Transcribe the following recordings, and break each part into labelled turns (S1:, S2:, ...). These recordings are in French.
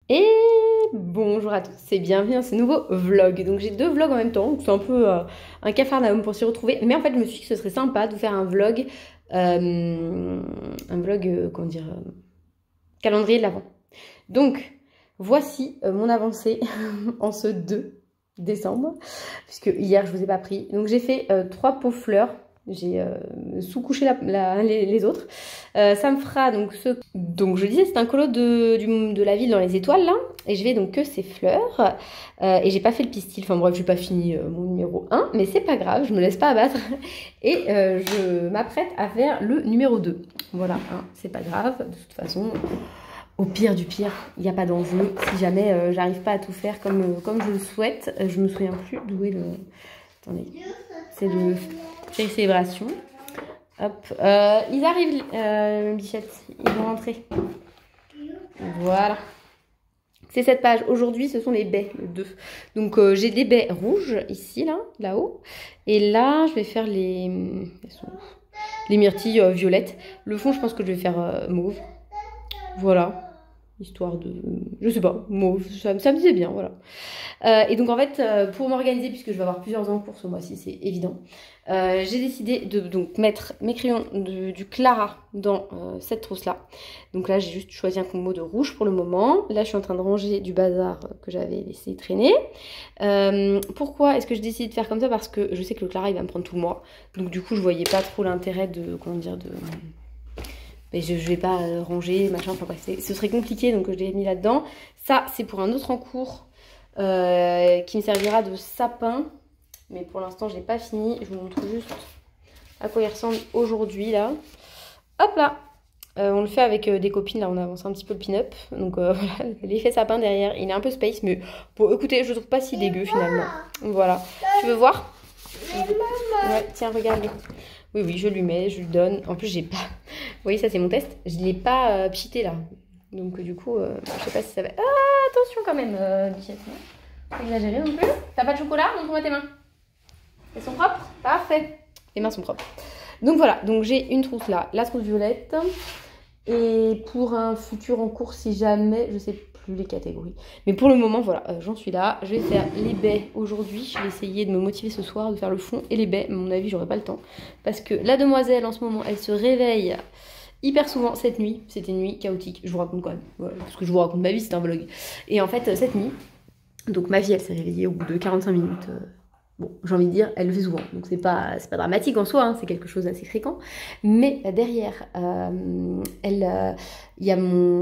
S1: Et bonjour à tous et bienvenue dans ce nouveau vlog. Donc j'ai deux vlogs en même temps, c'est un peu un capharnaüm pour s'y retrouver. Mais en fait je me suis dit que ce serait sympa de vous faire un vlog, comment dire, calendrier de l'Avent. Donc voici mon avancée en ce 2 décembre, puisque hier je vous ai pas pris. Donc j'ai fait 3 pots fleurs. J'ai sous-couché les autres. Ça me fera donc ce... Donc je disais, c'est un colo de la ville dans les étoiles là. Et je vais donc que ces fleurs. Et j'ai pas fait le pistil. Enfin bref, j'ai pas fini mon numéro 1. Mais c'est pas grave, je me laisse pas abattre. Et je m'apprête à faire le numéro 2. Voilà, hein, c'est pas grave. De toute façon, au pire du pire, il n'y a pas d'enjeu. Si jamais j'arrive pas à tout faire comme je le souhaite, je me souviens plus d'où est le... Attendez, c'est le... célébration. Hop, ils arrivent, Bichette, ils vont rentrer. Voilà. C'est cette page. Aujourd'hui, ce sont les baies, le 2. Donc, j'ai des baies rouges ici, là-haut. Et là, je vais faire les myrtilles violettes. Le fond, je pense que je vais faire mauve. Voilà. Histoire de... Je sais pas, mauve, ça me disait bien, voilà. Et donc en fait, pour m'organiser, puisque je vais avoir plusieurs encours ce mois-ci, c'est évident, j'ai décidé de donc mettre mes crayons du Clara dans cette trousse-là. Donc là, j'ai juste choisi un combo de rouge pour le moment. Là, je suis en train de ranger du bazar que j'avais laissé traîner. Pourquoi est-ce que je décide de faire comme ça? Parce que je sais que le Clara, il va me prendre tout le mois. Donc du coup, je voyais pas trop l'intérêt de, comment dire, de... Mais je vais pas ranger, machin, enfin bref, ce serait compliqué, donc je l'ai mis là-dedans. Ça, c'est pour un autre encours qui me servira de sapin. Mais pour l'instant, je n'ai pas fini. Je vous montre juste à quoi il ressemble aujourd'hui, là. Hop là, on le fait avec des copines, là, on a avancé un petit peu le pin-up. Donc voilà, l'effet sapin derrière, il est un peu space, mais bon, écoutez, je le trouve pas si dégueu finalement. Voilà, tu veux voir? Ouais, tiens, regarde. Oui, oui, je lui mets, je lui donne. En plus, j'ai pas... Vous voyez, ça, c'est mon test. Je ne l'ai pas pchité, là. Donc, du coup, je sais pas si ça va... Ah, attention quand même, Bichette. Pas exagéré non plus. T'as pas de chocolat? Montre-moi tes mains. Elles sont propres? Parfait. Les mains sont propres. Donc, voilà. Donc, j'ai une trousse là. La trousse violette. Et pour un futur en cours, si jamais... Je sais plus les catégories. Mais pour le moment, voilà, j'en suis là. Je vais faire les baies aujourd'hui. Je vais essayer de me motiver ce soir, de faire le fond et les baies. À mon avis, j'aurai pas le temps. Parce que la demoiselle, en ce moment, elle se réveille hyper souvent cette nuit. C'était une nuit chaotique. Je vous raconte quand même. Voilà, parce que je vous raconte ma vie, c'est un vlog. Et en fait, cette nuit, donc ma fille, elle s'est réveillée au bout de 45 minutes. Bon, j'ai envie de dire, elle le fait souvent. Donc c'est pas dramatique en soi, hein, c'est quelque chose d'assez fréquent. Mais derrière, il y a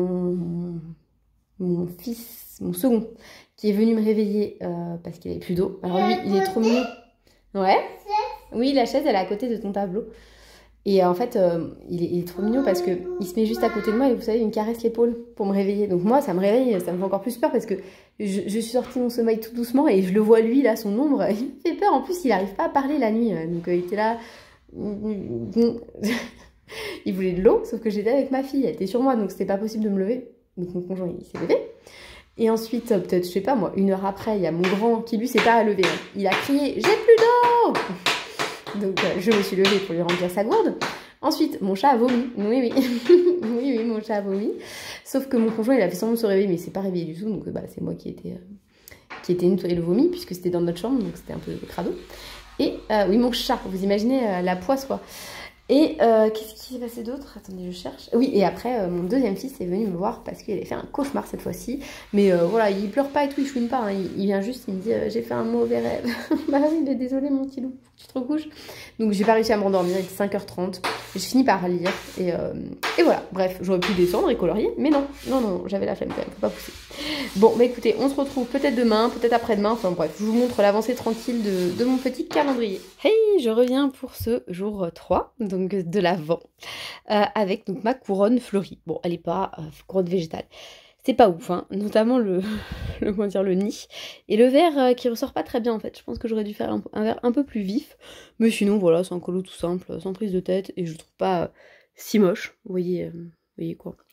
S1: mon fils, mon second, qui est venu me réveiller parce qu'il avait plus d'eau. Alors lui, il est trop mignon. Ouais. Oui, la chaise, elle est à côté de ton tableau. Et en fait, il est trop mignon parce qu'il se met juste à côté de moi et vous savez, il me caresse l'épaule pour me réveiller. Donc moi, ça me réveille, ça me fait encore plus peur parce que je suis sortie de mon sommeil tout doucement et je le vois lui, là, son ombre. Il me fait peur. En plus, il n'arrive pas à parler la nuit. Donc il était là... Il voulait de l'eau, sauf que j'étais avec ma fille. Elle était sur moi, donc c'était pas possible de me lever. Donc mon conjoint, il s'est levé. Et ensuite, peut-être, je sais pas moi, 1 heure après, il y a mon grand qui lui s'est pas levé. Il a crié « J'ai plus d'eau !» Donc je me suis levée pour lui remplir sa gourde. Ensuite, mon chat a vomi. Oui, oui. Oui, oui, mon chat a vomi. Sauf que mon conjoint, il a fait semblant de se réveiller, mais il s'est pas réveillé du tout. Donc bah, c'est moi qui était nettoyer le vomi, puisque c'était dans notre chambre, donc c'était un peu crado. Et oui, mon chat, vous imaginez la poisse, quoi. Et qu'est-ce qui s'est passé d'autre? Attendez, je cherche. Oui, et après, mon deuxième fils est venu me voir parce qu'il avait fait un cauchemar cette fois-ci. Mais voilà, il pleure pas et tout, il chouine pas. Hein. Il vient juste, il me dit j'ai fait un mauvais rêve. Bah oui, mais désolé, mon petit loup, tu te recouches. Donc j'ai pas réussi à m'endormir, il était 5h30. J'ai fini par lire. Et voilà, bref, j'aurais pu descendre et colorier. Mais non, non, non, j'avais la flemme quand même, faut pas pousser. Bon, bah écoutez, on se retrouve peut-être demain, peut-être après-demain. Enfin bref, je vous montre l'avancée tranquille de mon petit calendrier. Hey, je reviens pour ce jour 3. Donc de l'Avent, avec donc ma couronne fleurie. Bon, elle est pas couronne végétale. C'est pas ouf, hein. Notamment comment dire, le nid. Et le vert qui ressort pas très bien en fait. Je pense que j'aurais dû faire un vert un peu plus vif. Mais sinon, voilà, c'est un colo tout simple, sans prise de tête. Et je le trouve pas si moche. Vous voyez quoi.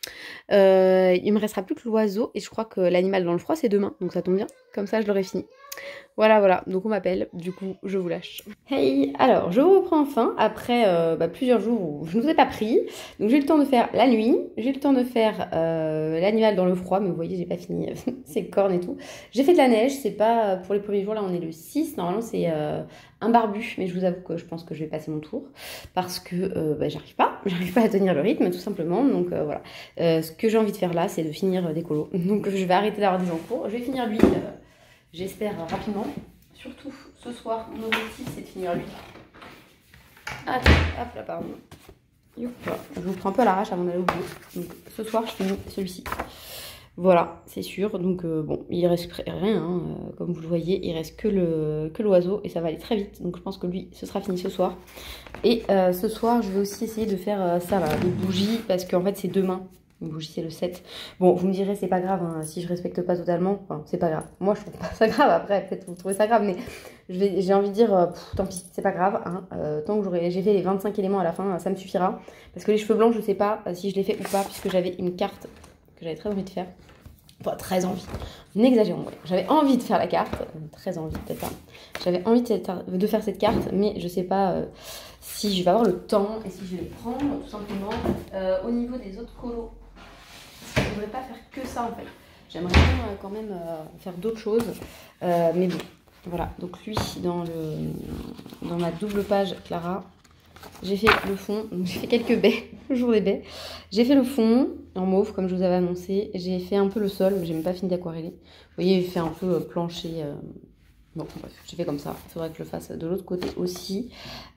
S1: Il me restera plus que l'oiseau et je crois que l'animal dans le froid c'est demain, donc ça tombe bien, comme ça je l'aurai fini. Voilà, voilà, donc on m'appelle, du coup je vous lâche. Hey, alors je vous reprends enfin après plusieurs jours où je ne vous ai pas pris. Donc j'ai eu le temps de faire la nuit, j'ai eu le temps de faire l'animal dans le froid, mais vous voyez j'ai pas fini ses cornes et tout. J'ai fait de la neige, c'est pas pour les premiers jours, là on est le 6, normalement c'est un barbu, mais je vous avoue que je pense que je vais passer mon tour parce que j'arrive pas à tenir le rythme tout simplement, donc voilà. Ce que j'ai envie de faire là c'est de finir des colos, donc je vais arrêter d'avoir des gens cours, je vais finir lui. J'espère rapidement. Surtout ce soir, mon objectif c'est de finir lui. Attends, hop là, pardon. Youpa. Je vous prends un peu à l'arrache avant d'aller au bout. Donc ce soir, je finis celui-ci. Voilà, c'est sûr. Donc bon, il reste rien, hein. Comme vous le voyez, il reste que l'oiseau et ça va aller très vite. Donc je pense que lui, ce sera fini ce soir. Et ce soir, je vais aussi essayer de faire ça là, les bougies, parce qu'en fait c'est demain. Une bougie c'est le 7. Bon, vous me direz c'est pas grave, hein, si je respecte pas totalement, enfin c'est pas grave. Moi je trouve pas ça grave, après peut-être vous trouvez ça grave, mais j'ai envie de dire, tant pis, c'est pas grave, hein, tant que j'ai fait les 25 éléments à la fin, ça me suffira. Parce que les cheveux blancs, je sais pas si je les fais ou pas, puisque j'avais une carte que j'avais très envie de faire. Enfin, très envie, n'exagérons, ouais. J'avais envie de faire la carte, très envie peut-être pas. J'avais envie de faire cette carte, mais je sais pas si je vais avoir le temps et si je vais les prendre, tout simplement. Au niveau des autres colos, je ne voudrais pas faire que ça en fait. J'aimerais bien quand même faire d'autres choses. Mais bon, voilà. Donc lui, dans ma double page Clara, j'ai fait le fond. J'ai fait quelques baies, le jour des baies. J'ai fait le fond en mauve, comme je vous avais annoncé. J'ai fait un peu le sol, mais j'ai même pas fini d'aquareller. Vous voyez, j'ai fait un peu plancher. Bon, bref, j'ai fait comme ça. Il faudrait que je le fasse de l'autre côté aussi.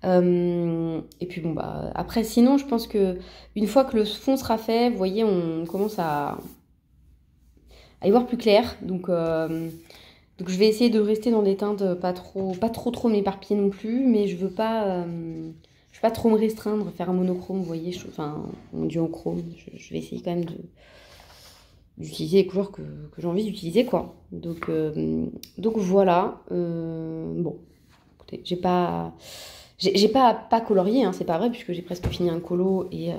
S1: Et puis bon, bah après, sinon, je pense que une fois que le fond sera fait, vous voyez, on commence à y voir plus clair. Donc je vais essayer de rester dans des teintes pas trop m'éparpiller non plus, mais je veux pas trop me restreindre, faire un monochrome, vous voyez, enfin, un duochrome. Je vais essayer quand même d'utiliser les couleurs que j'ai envie d'utiliser, quoi. Donc voilà. Bon, écoutez, j'ai pas colorié, hein, c'est pas vrai, puisque j'ai presque fini un colo et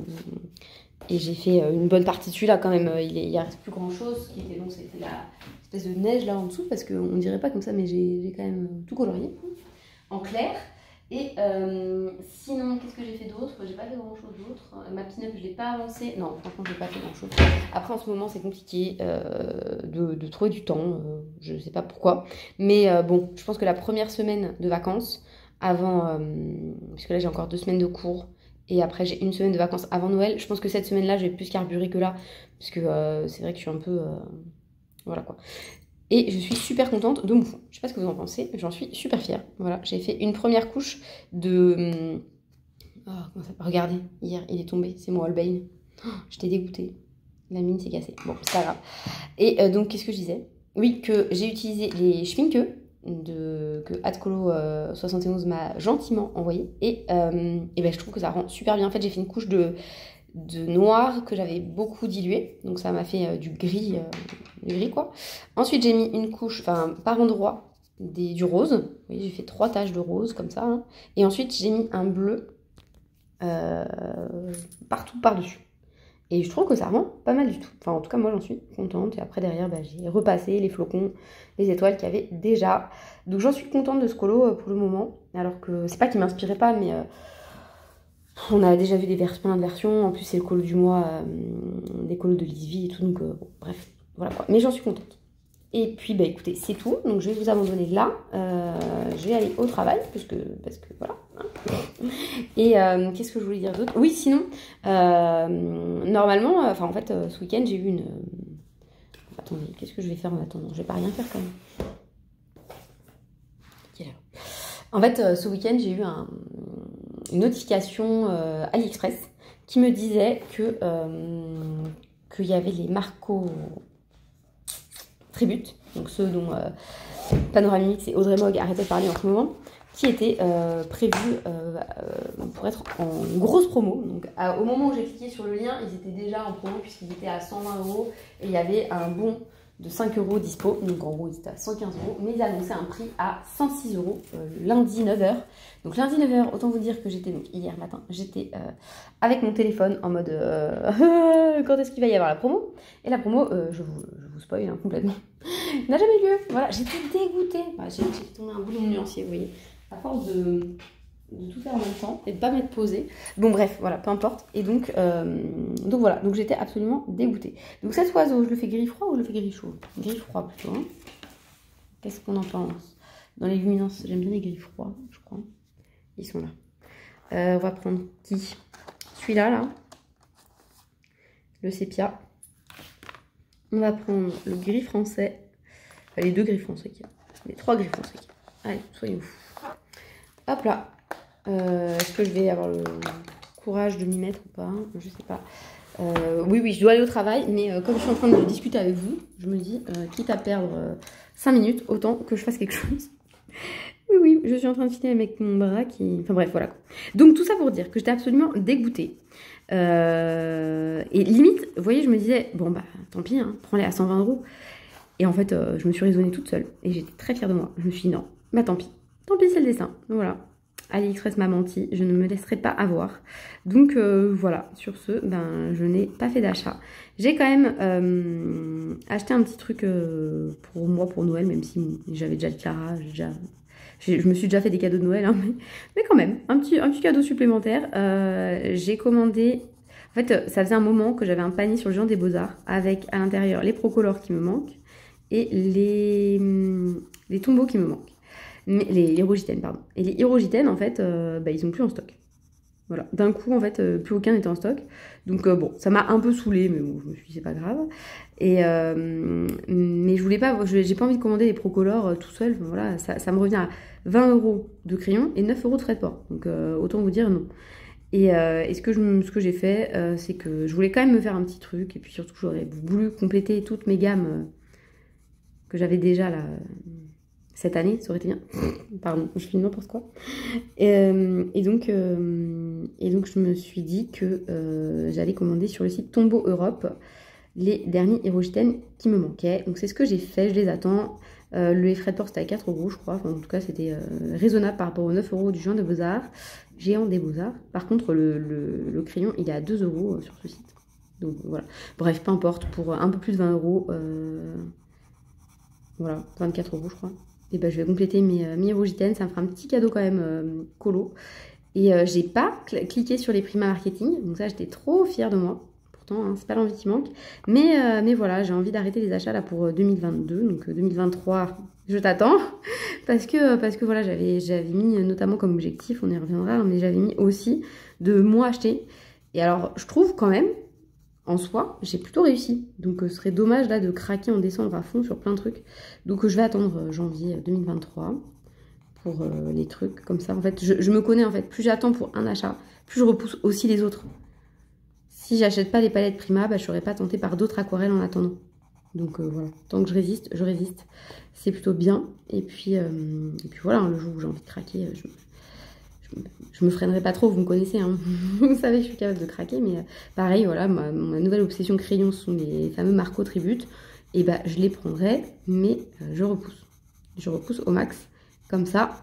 S1: j'ai fait une bonne partie dessus là quand même. Il reste plus grand chose. Ce qui était long, c'était la espèce de neige là en dessous, parce qu'on dirait pas comme ça, mais j'ai quand même tout colorié en clair. Et sinon, qu'est-ce que j'ai fait d'autre? J'ai pas fait grand chose d'autre. Ma pin-up, je l'ai pas avancée. Non, franchement, j'ai pas fait grand chose. Après, en ce moment, c'est compliqué de trouver du temps. Je sais pas pourquoi. Mais bon, je pense que la première semaine de vacances, avant, puisque là, j'ai encore 2 semaines de cours. Et après, j'ai une semaine de vacances avant Noël. Je pense que cette semaine-là, je vais plus carburer que là. Parce que c'est vrai que je suis un peu... voilà quoi. Et je suis super contente de mon fond. Je sais pas ce que vous en pensez, j'en suis super fière. Voilà, j'ai fait une première couche de... Oh, comment ça... Regardez, hier, il est tombé, c'est mon Holbein. Oh, j'étais dégoûtée. La mine s'est cassée. Bon, c'est pas grave. Et donc, qu'est-ce que je disais? Oui, que j'ai utilisé les Schminke que Adcolo 71 m'a gentiment envoyé. Et ben, je trouve que ça rend super bien. En fait, j'ai fait une couche de noir que j'avais beaucoup dilué, donc ça m'a fait du gris quoi. Ensuite j'ai mis une couche, enfin par endroit, du rose. Vous voyez, j'ai fait 3 taches de rose comme ça, hein. Et ensuite j'ai mis un bleu partout par-dessus. Et je trouve que ça rend pas mal du tout. Enfin en tout cas moi j'en suis contente. Et après derrière bah, j'ai repassé les flocons, les étoiles qu'il y avait déjà. Donc j'en suis contente de ce colo pour le moment. Alors que c'est pas qu'il m'inspirait pas, mais on a déjà vu plein de versions. En plus, c'est le colo du mois, des colos de Lisvie et tout. Donc, bon, bref, voilà quoi. Mais j'en suis contente. Et puis, bah écoutez, c'est tout. Donc, je vais vous abandonner là. Je vais aller au travail, parce que voilà. Hein. Et qu'est-ce que je voulais dire d'autre? Oui, sinon, normalement, enfin, en fait, ce week-end, j'ai eu une... Attendez, qu'est-ce que je vais faire en attendant? Je vais pas rien faire quand même. En fait, ce week-end, j'ai eu une notification AliExpress qui me disait qu'il y avait les Marco Tribute, donc ceux dont Panoramix et Audrey Mogg arrêtaient de parler en ce moment, qui étaient prévus pour être en grosse promo. Donc au moment où j'ai cliqué sur le lien, ils étaient déjà en promo puisqu'ils étaient à 120 € et il y avait un bon de 5 € dispo. Donc en gros, il était à 115 €, mais il a annoncé un prix à 106 € lundi 9 h. Donc lundi 9 h, autant vous dire que j'étais, donc hier matin, j'étais avec mon téléphone en mode quand est-ce qu'il va y avoir la promo? Et la promo, je vous spoil hein, complètement, n'a jamais eu lieu. Voilà, j'étais dégoûtée. Bah, j'ai tombé un boulot nuancier, vous voyez, à force de tout faire en même temps et de pas m'être posée. Bon bref, voilà, peu importe. Et donc voilà, donc j'étais absolument dégoûtée. Donc cet oiseau, je le fais gris froid ou je le fais gris chaud? Gris froid plutôt. Hein. Qu'est-ce qu'on en pense? Dans les luminances, j'aime bien les gris froids, je crois. Ils sont là. On va prendre qui? Celui-là, là. Le sépia. On va prendre le gris français. Enfin, les 2 gris français qu'il y a. Les 3 gris français qu'il y a. Allez, soyons fous. Hop là. Est-ce que je vais avoir le courage de m'y mettre ou pas? Je sais pas. Oui, je dois aller au travail, mais comme je suis en train de discuter avec vous, je me dis, quitte à perdre 5 minutes, autant que je fasse quelque chose. Oui, je suis en train de filer avec mon bras qui... Enfin bref, voilà. Donc tout ça pour dire que j'étais absolument dégoûtée. Et limite, vous voyez, je me disais, bon bah tant pis, hein, prends-les à 120 €. Et en fait, je me suis raisonnée toute seule. Et j'étais très fière de moi. Je me suis dit, non, bah tant pis. Tant pis, c'est le dessin. Voilà. AliExpress m'a menti, je ne me laisserai pas avoir. Donc voilà, sur ce, ben, je n'ai pas fait d'achat. J'ai quand même acheté un petit truc pour moi, pour Noël, même si j'avais déjà le Clara, je me suis déjà fait des cadeaux de Noël, hein, mais quand même, un petit cadeau supplémentaire. J'ai commandé, en fait, ça faisait un moment que j'avais un panier sur le Géant des Beaux-Arts avec à l'intérieur les Procolores qui me manquent et les tombeaux qui me manquent. Mais les hirogitènes, pardon. Et les hirogitènes, en fait, bah, ils sont plus en stock. Voilà. D'un coup, en fait, plus aucun n'était en stock. Donc, bon, ça m'a un peu saoulée, mais bon, je me suis dit, c'est pas grave. Et, mais je voulais pas, j'ai pas envie de commander les Procolores tout seul. Enfin, voilà, ça me revient à 20 € de crayon et 9 € de frais de port. Donc, autant vous dire non. Et ce que j'ai fait, c'est que je voulais quand même me faire un petit truc. Et puis surtout, j'aurais voulu compléter toutes mes gammes que j'avais déjà là. Cette année, ça aurait été bien. Pardon, je fais n'importe quoi. Et donc, je me suis dit que j'allais commander sur le site Tombow Europe les derniers hirogitènes qui me manquaient. Donc, c'est ce que j'ai fait. Je les attends. Le frais de port, c'était à 4 € je crois. Enfin, en tout cas, c'était raisonnable par rapport aux 9 € du Géant des Beaux-Arts. Géant des Beaux-Arts. Par contre, le crayon, il est à 2 € sur ce site. Donc, voilà. Bref, peu importe. Pour un peu plus de 20 €. Voilà, 24 € je crois. Et ben, je vais compléter mes hirogitènes, ça me fera un petit cadeau quand même colo. Et j'ai pas cliqué sur les Prima Marketing, donc ça j'étais trop fière de moi. Pourtant, hein, c'est pas l'envie qui manque. Mais voilà, j'ai envie d'arrêter les achats là pour 2022, donc 2023, je t'attends. parce que voilà, j'avais mis notamment comme objectif, on y reviendra, mais j'avais mis aussi de moi acheter. Et alors, je trouve quand même, en soi, j'ai plutôt réussi. Donc, ce serait dommage là de craquer en décembre à fond sur plein de trucs. Donc, je vais attendre janvier 2023 pour les trucs comme ça. En fait, je me connais en fait. Plus j'attends pour un achat, plus je repousse aussi les autres. Si j'achète pas les palettes Prima, bah, je serais pas tentée par d'autres aquarelles en attendant. Donc, voilà. Tant que je résiste, je résiste. C'est plutôt bien. Et puis voilà, hein, le jour où j'ai envie de craquer, je me freinerai pas trop, vous me connaissez, hein. Vous savez que je suis capable de craquer, mais pareil, voilà, ma nouvelle obsession crayon, ce sont les fameux Marco Tribute, et bah je les prendrai, mais je repousse au max, comme ça,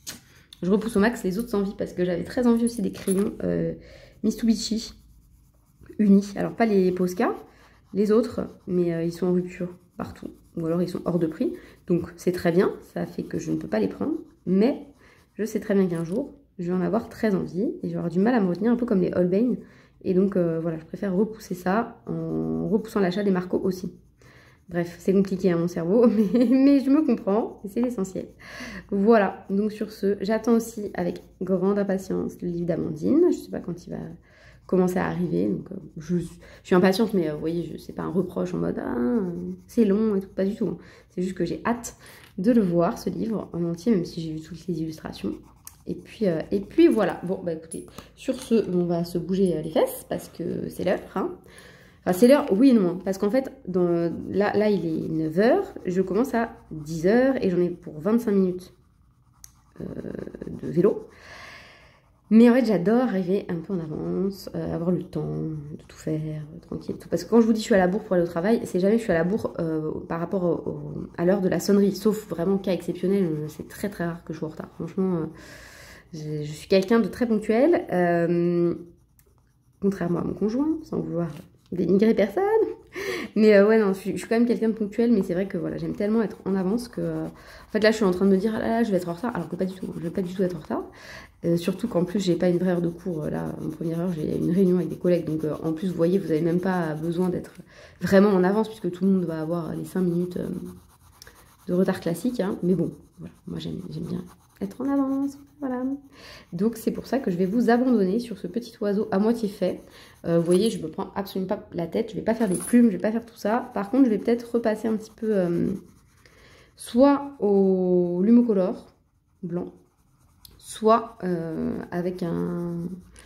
S1: je repousse au max les autres envies, parce que j'avais très envie aussi des crayons Mitsubishi unis, alors pas les Posca, les autres, mais ils sont en rupture partout, ou alors ils sont hors de prix, donc c'est très bien, ça fait que je ne peux pas les prendre, mais je sais très bien qu'un jour, je vais en avoir très envie et je vais avoir du mal à me retenir, un peu comme les Holbein. Et donc voilà, je préfère repousser ça en repoussant l'achat des Marco aussi. Bref, c'est compliqué à mon cerveau, mais je me comprends et c'est l'essentiel. Voilà, donc sur ce, j'attends aussi avec grande impatience le livre d'Amandine. Je ne sais pas quand il va commencer à arriver, donc je suis impatiente, mais vous voyez, c'est pas un reproche en mode c'est long et tout, pas du tout. Hein. C'est juste que j'ai hâte de le voir, ce livre en entier, même si j'ai vu toutes les illustrations. Et puis voilà. Bon, bah écoutez, sur ce, on va se bouger les fesses parce que c'est l'heure. Hein. Enfin, c'est l'heure, oui et non. Parce qu'en fait, là, il est 9 h. Je commence à 10 h et j'en ai pour 25 minutes de vélo. Mais en fait, j'adore arriver un peu en avance, avoir le temps de tout faire, tranquille. Tout. Parce que quand je vous dis je suis à la bourre pour aller au travail, c'est jamais je suis à la bourre par rapport à l'heure de la sonnerie. Sauf vraiment cas exceptionnel, c'est très très rare que je sois en retard. Franchement, je suis quelqu'un de très ponctuel. Contrairement à mon conjoint, sans vouloir dénigrer personne. Mais ouais, non, je suis quand même quelqu'un de ponctuel, mais c'est vrai que voilà, j'aime tellement être en avance que... en fait, là, je suis en train de me dire, ah là, je vais être en retard, alors que pas du tout, je vais pas du tout être en retard. Surtout qu'en plus, j'ai pas une vraie heure de cours. Là, en première heure, j'ai une réunion avec des collègues. Donc, en plus, vous voyez, vous avez même pas besoin d'être vraiment en avance, puisque tout le monde va avoir les 5 minutes de retard classique. Hein. Mais bon, voilà, moi, j'aime bien être en avance. Voilà. Donc, c'est pour ça que je vais vous abandonner sur ce petit oiseau à moitié fait. Vous voyez, je me prends absolument pas la tête. Je vais pas faire des plumes, je vais pas faire tout ça. Par contre, je vais peut-être repasser un petit peu soit au Lumocolor blanc, soit avec un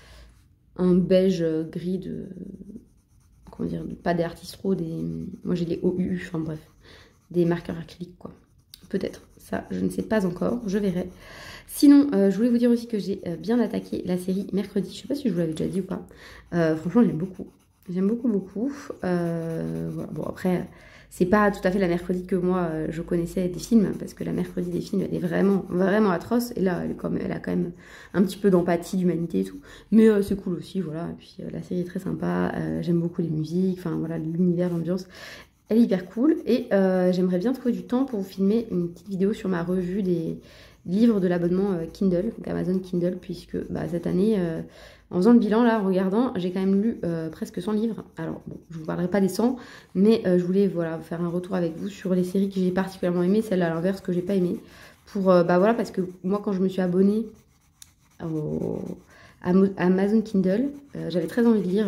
S1: beige gris de... Comment dire, pas des Artistro, moi j'ai des OU, enfin bref, des marqueurs acryliques quoi. Peut-être, ça je ne sais pas encore, je verrai. Sinon, je voulais vous dire aussi que j'ai bien attaqué la série Mercredi. Je sais pas si je vous l'avais déjà dit ou pas. Franchement, j'aime beaucoup. J'aime beaucoup, beaucoup. Voilà. Bon, après, c'est pas tout à fait la Mercredi que moi, je connaissais des films. Parce que la Mercredi des films, elle est vraiment, vraiment atroce. Et là, elle a quand même un petit peu d'empathie, d'humanité et tout. Mais c'est cool aussi, voilà. Et puis, la série est très sympa. J'aime beaucoup les musiques. Enfin, voilà, l'univers, l'ambiance. Elle est hyper cool. Et j'aimerais bien trouver du temps pour vous filmer une petite vidéo sur ma revue des livres de l'abonnement Kindle, donc Amazon Kindle, puisque cette année, en faisant le bilan, là, en regardant, j'ai quand même lu presque 100 livres. Alors, bon, je vous parlerai pas des 100, mais je voulais voilà, faire un retour avec vous sur les séries que j'ai particulièrement aimées, celles à l'inverse que j'ai pas aimées. Pour, voilà, parce que moi, quand je me suis abonnée à Amazon Kindle, j'avais très envie de lire,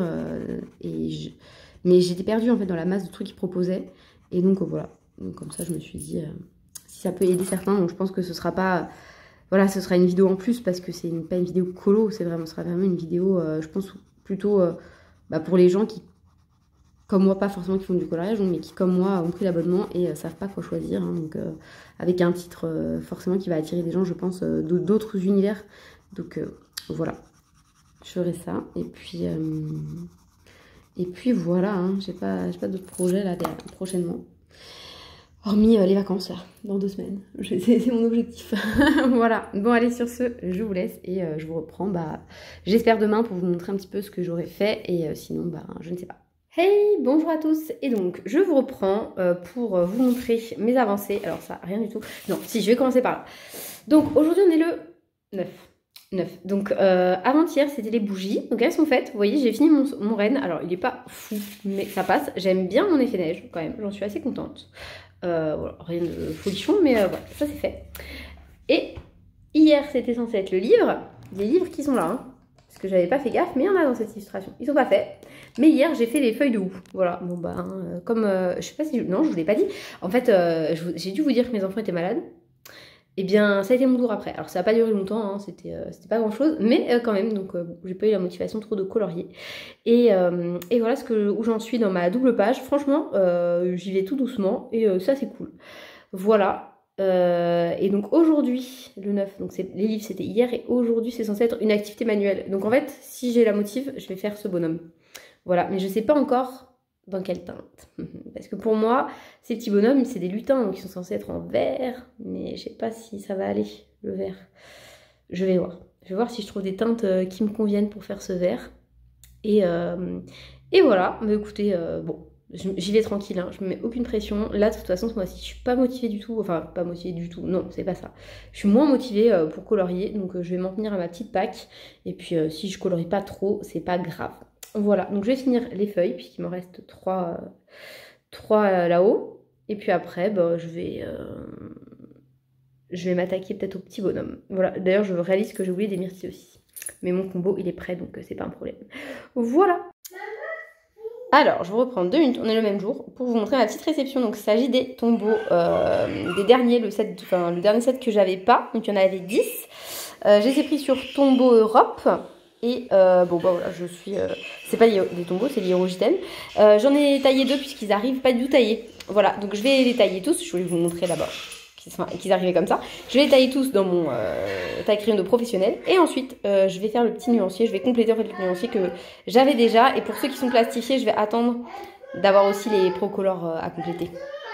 S1: mais j'étais perdue en fait dans la masse de trucs qu'ils proposaient. Et donc, voilà. Donc, comme ça, je me suis dit... si ça peut aider certains, donc je pense que ce sera pas... Voilà, ce sera une vidéo en plus parce que c'est pas une vidéo colo, ce sera vraiment une vidéo, je pense, plutôt pour les gens qui, comme moi, pas forcément qui font du coloriage, mais qui, comme moi, ont pris l'abonnement et savent pas quoi choisir. Hein, donc, avec un titre, forcément, qui va attirer des gens, je pense, d'autres univers. Donc, voilà, je ferai ça. Et puis voilà, hein, j'ai pas d'autres projets là prochainement. Hormis les vacances, là, dans 2 semaines. C'est mon objectif. Voilà. Bon, allez, sur ce, je vous laisse et je vous reprends, j'espère demain pour vous montrer un petit peu ce que j'aurais fait. Et sinon, je ne sais pas. Hey, bonjour à tous. Et donc, je vous reprends pour vous montrer mes avancées. Alors ça, rien du tout. Non, si, je vais commencer par là. Donc, aujourd'hui, on est le 9. Donc, avant-hier, c'était les bougies. Donc, elles sont faites. Vous voyez, j'ai fini mon renne. Alors, il n'est pas fou, mais ça passe. J'aime bien mon effet neige, quand même. J'en suis assez contente. Voilà, rien de folichon, mais voilà, ça c'est fait. Et hier, c'était censé être le livre. Les livres qui sont là, hein, parce que j'avais pas fait gaffe, mais il y en a dans cette illustration. Ils sont pas faits. Mais hier, j'ai fait les feuilles de houx. Voilà, bon comme je sais pas si non, je vous l'ai pas dit. En fait, j'ai dû vous dire que mes enfants étaient malades. Eh bien, ça a été mon tour après. Alors, ça n'a pas duré longtemps, hein, c'était pas grand-chose, mais quand même, donc j'ai pas eu la motivation trop de colorier. Et voilà où j'en suis dans ma double page. Franchement, j'y vais tout doucement, et ça, c'est cool. Voilà. Et donc, aujourd'hui, le 9, donc les livres, c'était hier, et aujourd'hui, c'est censé être une activité manuelle. Donc, en fait, si j'ai la motive, je vais faire ce bonhomme. Voilà, mais je sais pas encore dans quelle teinte. Parce que pour moi, ces petits bonhommes, c'est des lutins, donc ils sont censés être en vert, mais je sais pas si ça va aller, le vert. Je vais voir. Je vais voir si je trouve des teintes qui me conviennent pour faire ce vert. Et voilà, mais écoutez, bon, j'y vais tranquille, hein, je me mets aucune pression. Là, de toute façon, ce mois-ci, je suis pas motivée du tout, enfin, pas motivée du tout, non, c'est pas ça. Je suis moins motivée pour colorier, donc je vais m'en tenir à ma petite pack. Et puis, si je colorie pas trop, c'est pas grave. Voilà, donc je vais finir les feuilles, puisqu'il m'en reste 3 là-haut. Et puis après, je vais m'attaquer peut-être au petit bonhomme. Voilà, d'ailleurs, je réalise que j'ai oublié des myrtilles aussi. Mais mon combo, il est prêt, donc c'est pas un problème. Voilà. Alors, je vous reprends 2 minutes, on est le même jour, pour vous montrer ma petite réception. Donc, il s'agit des tombeaux, des derniers, le dernier set que j'avais pas. Donc, il y en avait 10. Je les ai pris sur Tombeau Europe. Et voilà, je suis... c'est pas des tombeaux, c'est les Hierogitèmes. J'en ai taillé 2 puisqu'ils arrivent pas du tout taillés. Voilà, donc je vais les tailler tous. Je voulais vous montrer d'abord qu'ils arrivaient comme ça. Je vais les tailler tous dans mon taille-crayon de professionnel. Et ensuite, je vais faire le petit nuancier. Je vais compléter en fait le nuancier que j'avais déjà. Et pour ceux qui sont plastifiés, je vais attendre d'avoir aussi les Procolor à compléter.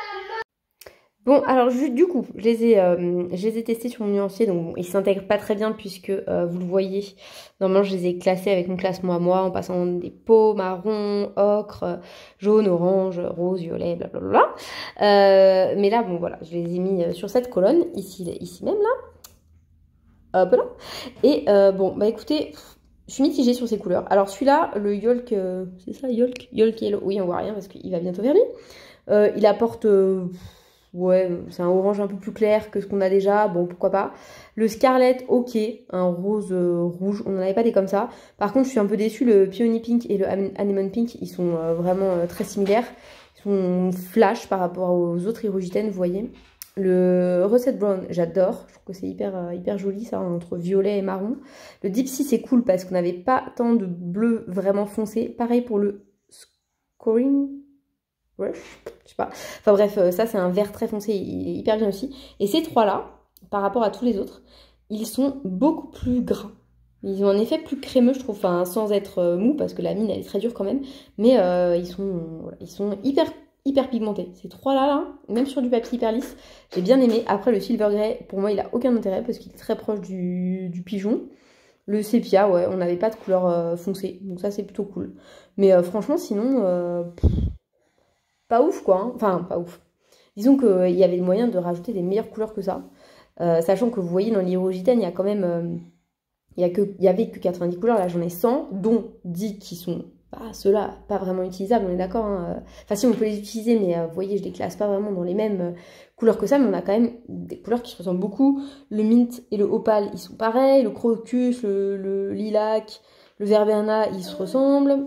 S1: Bon, alors du coup, je les ai testés sur mon nuancier, donc bon, ils s'intègrent pas très bien puisque vous le voyez, normalement je les ai classés avec mon classement à moi en passant des peaux marron, ocre, jaune, orange, rose, violet, blablabla. Mais là, bon voilà, je les ai mis sur cette colonne, ici même là, hop là. Et bon, bah écoutez, je suis mitigée sur ces couleurs. Alors celui-là, le Yolk, c'est ça, Yolk Yellow, oui on voit rien parce qu'il va bientôt vers lui. Il apporte... ouais, c'est un orange un peu plus clair que ce qu'on a déjà, bon pourquoi pas. Le Scarlet, ok, un rose rouge, on n'en avait pas des comme ça. Par contre, je suis un peu déçue, le Peony Pink et le Anemone Pink, ils sont vraiment très similaires. Ils sont flash par rapport aux autres Hydrogènes, vous voyez. Le Russet Brown, j'adore, je trouve que c'est hyper joli ça, entre violet et marron. Le Deep Sea, c'est cool parce qu'on n'avait pas tant de bleu vraiment foncé. Pareil pour le Scoring... ouais, je sais pas. Enfin bref, ça c'est un vert très foncé, il est hyper bien aussi. Et ces trois-là, par rapport à tous les autres, ils sont beaucoup plus gras. Ils ont un effet plus crémeux, je trouve, enfin, sans être mou, parce que la mine elle est très dure quand même. Mais ils sont hyper pigmentés. Ces trois-là, là, même sur du papier hyper lisse, j'ai bien aimé. Après, le Silver Grey, pour moi, il a aucun intérêt, parce qu'il est très proche du pigeon. Le sépia, ouais, on n'avait pas de couleur foncée, donc ça c'est plutôt cool. Mais franchement, sinon... pas ouf quoi, hein. Enfin pas ouf. Disons qu'il y avait moyen de rajouter des meilleures couleurs que ça. Sachant que vous voyez dans l'Hydrogène, il y a quand même... il y avait que 90 couleurs, là j'en ai 100, dont 10 qui sont... ceux-là, pas vraiment utilisables, on est d'accord. Hein. Enfin si, on peut les utiliser, mais vous voyez, je les classe pas vraiment dans les mêmes couleurs que ça, mais on a quand même des couleurs qui se ressemblent beaucoup. Le mint et le opale, ils sont pareils. Le crocus, le lilac, le verbena, ils se ressemblent.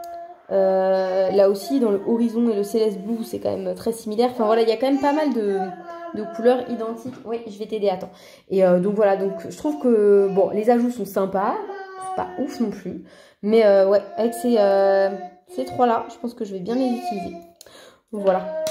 S1: Là aussi, dans le horizon et le céleste blue, c'est quand même très similaire. Enfin voilà, il y a quand même pas mal de couleurs identiques. Oui, je vais t'aider, attends. Et donc voilà, donc je trouve que bon, les ajouts sont sympas, c'est pas ouf non plus. Mais ouais, avec ces trois-là, je pense que je vais bien les utiliser. Voilà.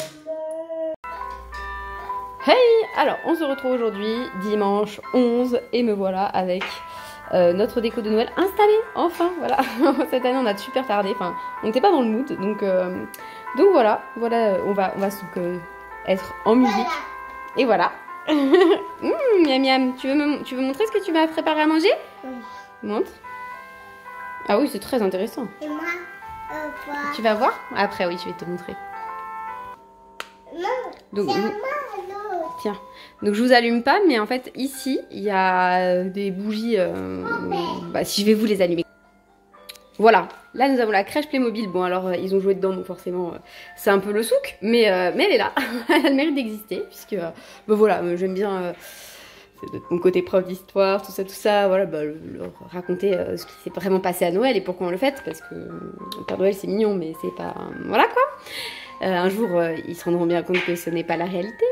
S1: Hey! Alors, on se retrouve aujourd'hui, dimanche 11, et me voilà avec... notre déco de Noël installée, enfin, voilà. Cette année on a super tardé, enfin on n'était pas dans le mood, donc voilà, on va donc, être en musique, et voilà. Miam miam, tu veux montrer ce que tu m'as préparé à manger? Oui. Montre. Ah oui, c'est très intéressant. Et moi, tu vas voir? Après oui, je vais te montrer. Donc, tiens, donc je vous allume pas, mais en fait ici il y a des bougies, si je vais vous les allumer. Voilà, là nous avons la crèche Playmobil. Bon alors ils ont joué dedans, donc forcément c'est un peu le souk, mais elle est là, elle a le mérite d'exister, puisque voilà, j'aime bien mon côté prof d'histoire, tout ça, voilà, leur raconter ce qui s'est vraiment passé à Noël et pourquoi on le fête, parce que le Père Noël c'est mignon, mais c'est pas, voilà quoi. Un jour, ils se rendront bien compte que ce n'est pas la réalité.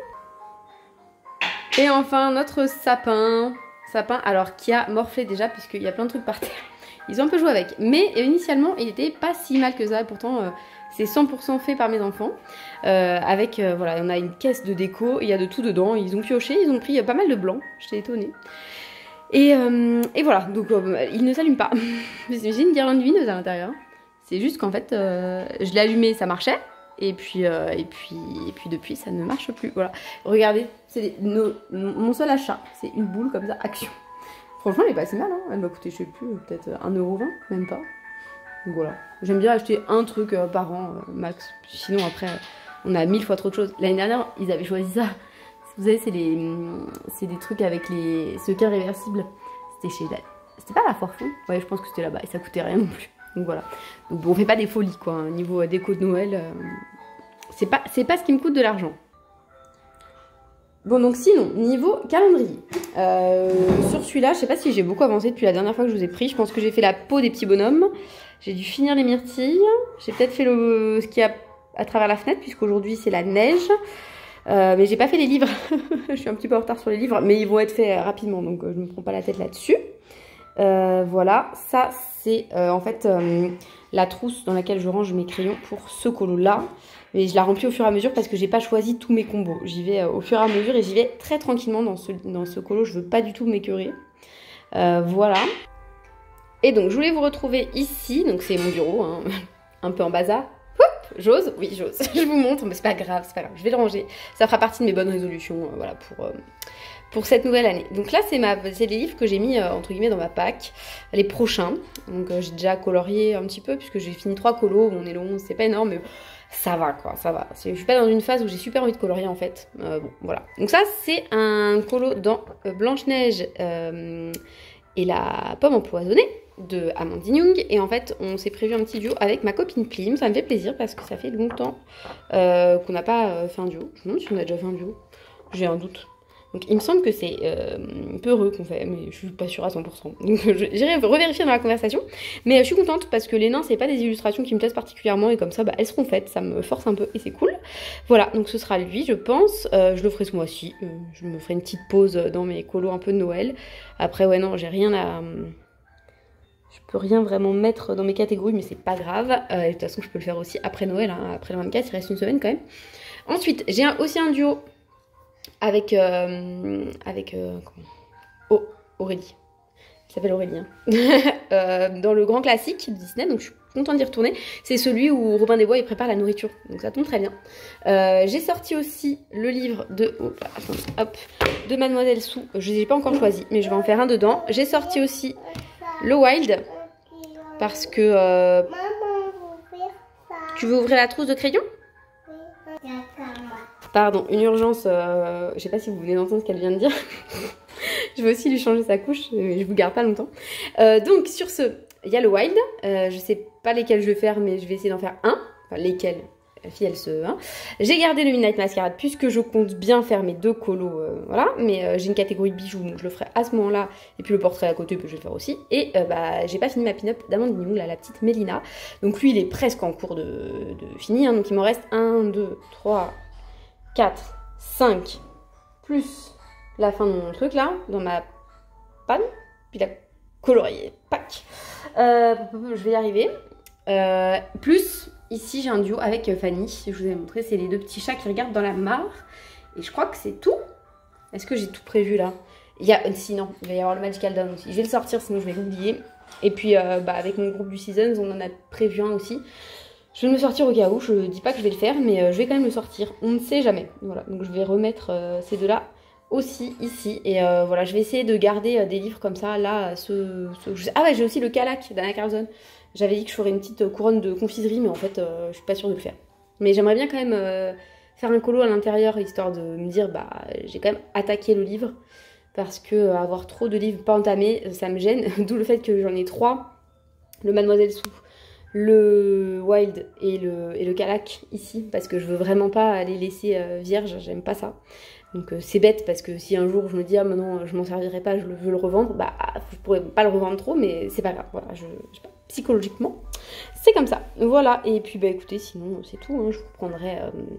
S1: Et enfin, notre sapin, alors qui a morflé déjà, puisqu'il y a plein de trucs par terre. Ils ont un peu joué avec. Mais initialement, il n'était pas si mal que ça. Pourtant, c'est 100% fait par mes enfants. Voilà, on a une caisse de déco, il y a de tout dedans. Ils ont pioché, ils ont pris pas mal de blanc. J'étais étonnée. Et voilà, donc il ne s'allume pas. J'ai une guirlande lumineuse à l'intérieur. C'est juste qu'en fait, je l'ai allumé, ça marchait. Et puis depuis, ça ne marche plus. Voilà. Regardez, c'est mon seul achat. C'est une boule comme ça, Action. Franchement, elle est pas si mal. Hein. Elle m'a coûté, je sais plus, peut-être 1,20 €, même pas. Donc voilà. J'aime bien acheter un truc par an, max. Sinon, après, on a 1000 fois trop de choses. L'année dernière, ils avaient choisi ça. Vous savez, c'est des trucs avec les sequins réversibles. C'était pas la Forfon. Ouais, je pense que c'était là-bas. Et ça coûtait rien non plus. Donc voilà. Donc bon, on fait pas des folies quoi. Hein. Niveau déco de Noël, c'est pas ce qui me coûte de l'argent. Bon donc sinon, niveau calendrier. Sur celui-là, je sais pas si j'ai beaucoup avancé depuis la dernière fois que je vous ai pris. Je pense que j'ai fait la peau des petits bonhommes. J'ai dû finir les myrtilles. J'ai peut-être fait ce qu'il y a à travers la fenêtre, puisqu'aujourd'hui c'est la neige. Mais j'ai pas fait les livres. Je suis un petit peu en retard sur les livres, mais ils vont être faits rapidement, donc je me prends pas la tête là-dessus. Voilà, ça c'est en fait la trousse dans laquelle je range mes crayons pour ce colo là. Mais je la remplis au fur et à mesure parce que j'ai pas choisi tous mes combos. J'y vais au fur et à mesure et j'y vais très tranquillement dans ce colo. Je veux pas du tout m'écœurer. Voilà. Et donc je voulais vous retrouver ici. Donc c'est mon bureau, hein, un peu en bazar. J'ose? Oui, j'ose. Je vous montre, mais c'est pas grave, c'est pas grave. Je vais le ranger. Ça fera partie de mes bonnes résolutions, voilà, pour cette nouvelle année. Donc là, c'est les livres que j'ai mis, entre guillemets, dans ma pack. Les prochains. Donc j'ai déjà colorié un petit peu, puisque j'ai fini 3 colos. On est long, c'est pas énorme, mais ça va, quoi, ça va. Je suis pas dans une phase où j'ai super envie de colorier, en fait. Bon, voilà. Donc ça, c'est un colo dans Blanche-Neige et la pomme empoisonnée de Amandine Young, et en fait on s'est prévu un petit duo avec ma copine Plim. Ça me fait plaisir parce que ça fait longtemps qu'on n'a pas fait un duo. Je me demande si on a déjà fait un duo, j'ai un doute. Donc il me semble que c'est Peureux qu'on fait, mais je suis pas sûre à 100%. Donc j'irai revérifier dans la conversation. Mais je suis contente parce que les nains, c'est pas des illustrations qui me plaisent particulièrement, et comme ça, bah, elles seront faites, ça me force un peu et c'est cool. Voilà, donc ce sera lui, je pense. Je le ferai ce mois-ci. Je me ferai une petite pause dans mes colos un peu de Noël. Après, ouais, non, j'ai rien à... Je peux rien vraiment mettre dans mes catégories, mais c'est pas grave. Et de toute façon, je peux le faire aussi après Noël, hein, après le 24, il reste une semaine quand même. Ensuite, j'ai aussi un duo avec Aurélie. Il s'appelle Aurélie. Hein. Dans le grand classique de Disney, donc je suis contente d'y retourner. C'est celui où Robin des Bois il prépare la nourriture, donc ça tombe très bien. J'ai sorti aussi le livre de de Mademoiselle Sou. Je ne l'ai pas encore choisi, mais je vais en faire un dedans. J'ai sorti aussi le Wild parce que tu veux ouvrir la trousse de crayon? Pardon, une urgence. Je sais pas si vous venez d'entendre ce qu'elle vient de dire. Je vais aussi lui changer sa couche, je vous garde pas longtemps. Donc sur ce, il y a le Wild. Je sais pas lesquels je vais faire, mais je vais essayer d'en faire un. Enfin lesquels. La fille, elle se... Hein. J'ai gardé le Midnight Masquerade puisque je compte bien faire mes 2 colos, voilà. Mais j'ai une catégorie bijoux, donc je le ferai à ce moment-là. Et puis le portrait à côté, je vais le faire aussi. Et bah, j'ai pas fini ma pin-up d'Amandine Young, là, la petite Mélina. Donc lui, il est presque en cours de finir. Hein. Donc il m'en reste 1, 2, 3, 4, 5, plus la fin de mon truc, là, dans ma panne. Puis la colorier, pack. Je vais y arriver. Plus... Ici, j'ai un duo avec Fanny, je vous ai montré, c'est les 2 petits chats qui regardent dans la mare. Et je crois que c'est tout. Est-ce que j'ai tout prévu là? Sinon, il va y avoir le Magical Dawn aussi. Je vais le sortir, sinon je vais l'oublier. Et puis, avec mon groupe du Seasons, on en a prévu un aussi. Je vais me sortir au cas où, je dis pas que je vais le faire, mais je vais quand même le sortir. On ne sait jamais. Voilà, donc je vais remettre ces 2-là aussi ici. Et voilà, je vais essayer de garder des livres comme ça. Là, Ah ouais, j'ai aussi le Calac d'Anna Carlson. J'avais dit que je ferais une petite couronne de confiserie, mais en fait, je suis pas sûre de le faire. Mais j'aimerais bien quand même faire un colo à l'intérieur, histoire de me dire, bah, j'ai quand même attaqué le livre. Parce que avoir trop de livres pas entamés, ça me gêne. D'où le fait que j'en ai 3. Le Mademoiselle Sou, le Wild et le Calac ici. Parce que je veux vraiment pas les laisser vierges, j'aime pas ça. Donc c'est bête parce que si un jour je me dis ah maintenant je m'en servirai pas, je veux le revendre, bah je pourrais pas le revendre trop, mais c'est pas grave, voilà, je sais pas, psychologiquement c'est comme ça, voilà. Et puis bah écoutez, sinon c'est tout, hein. Je vous reprendrai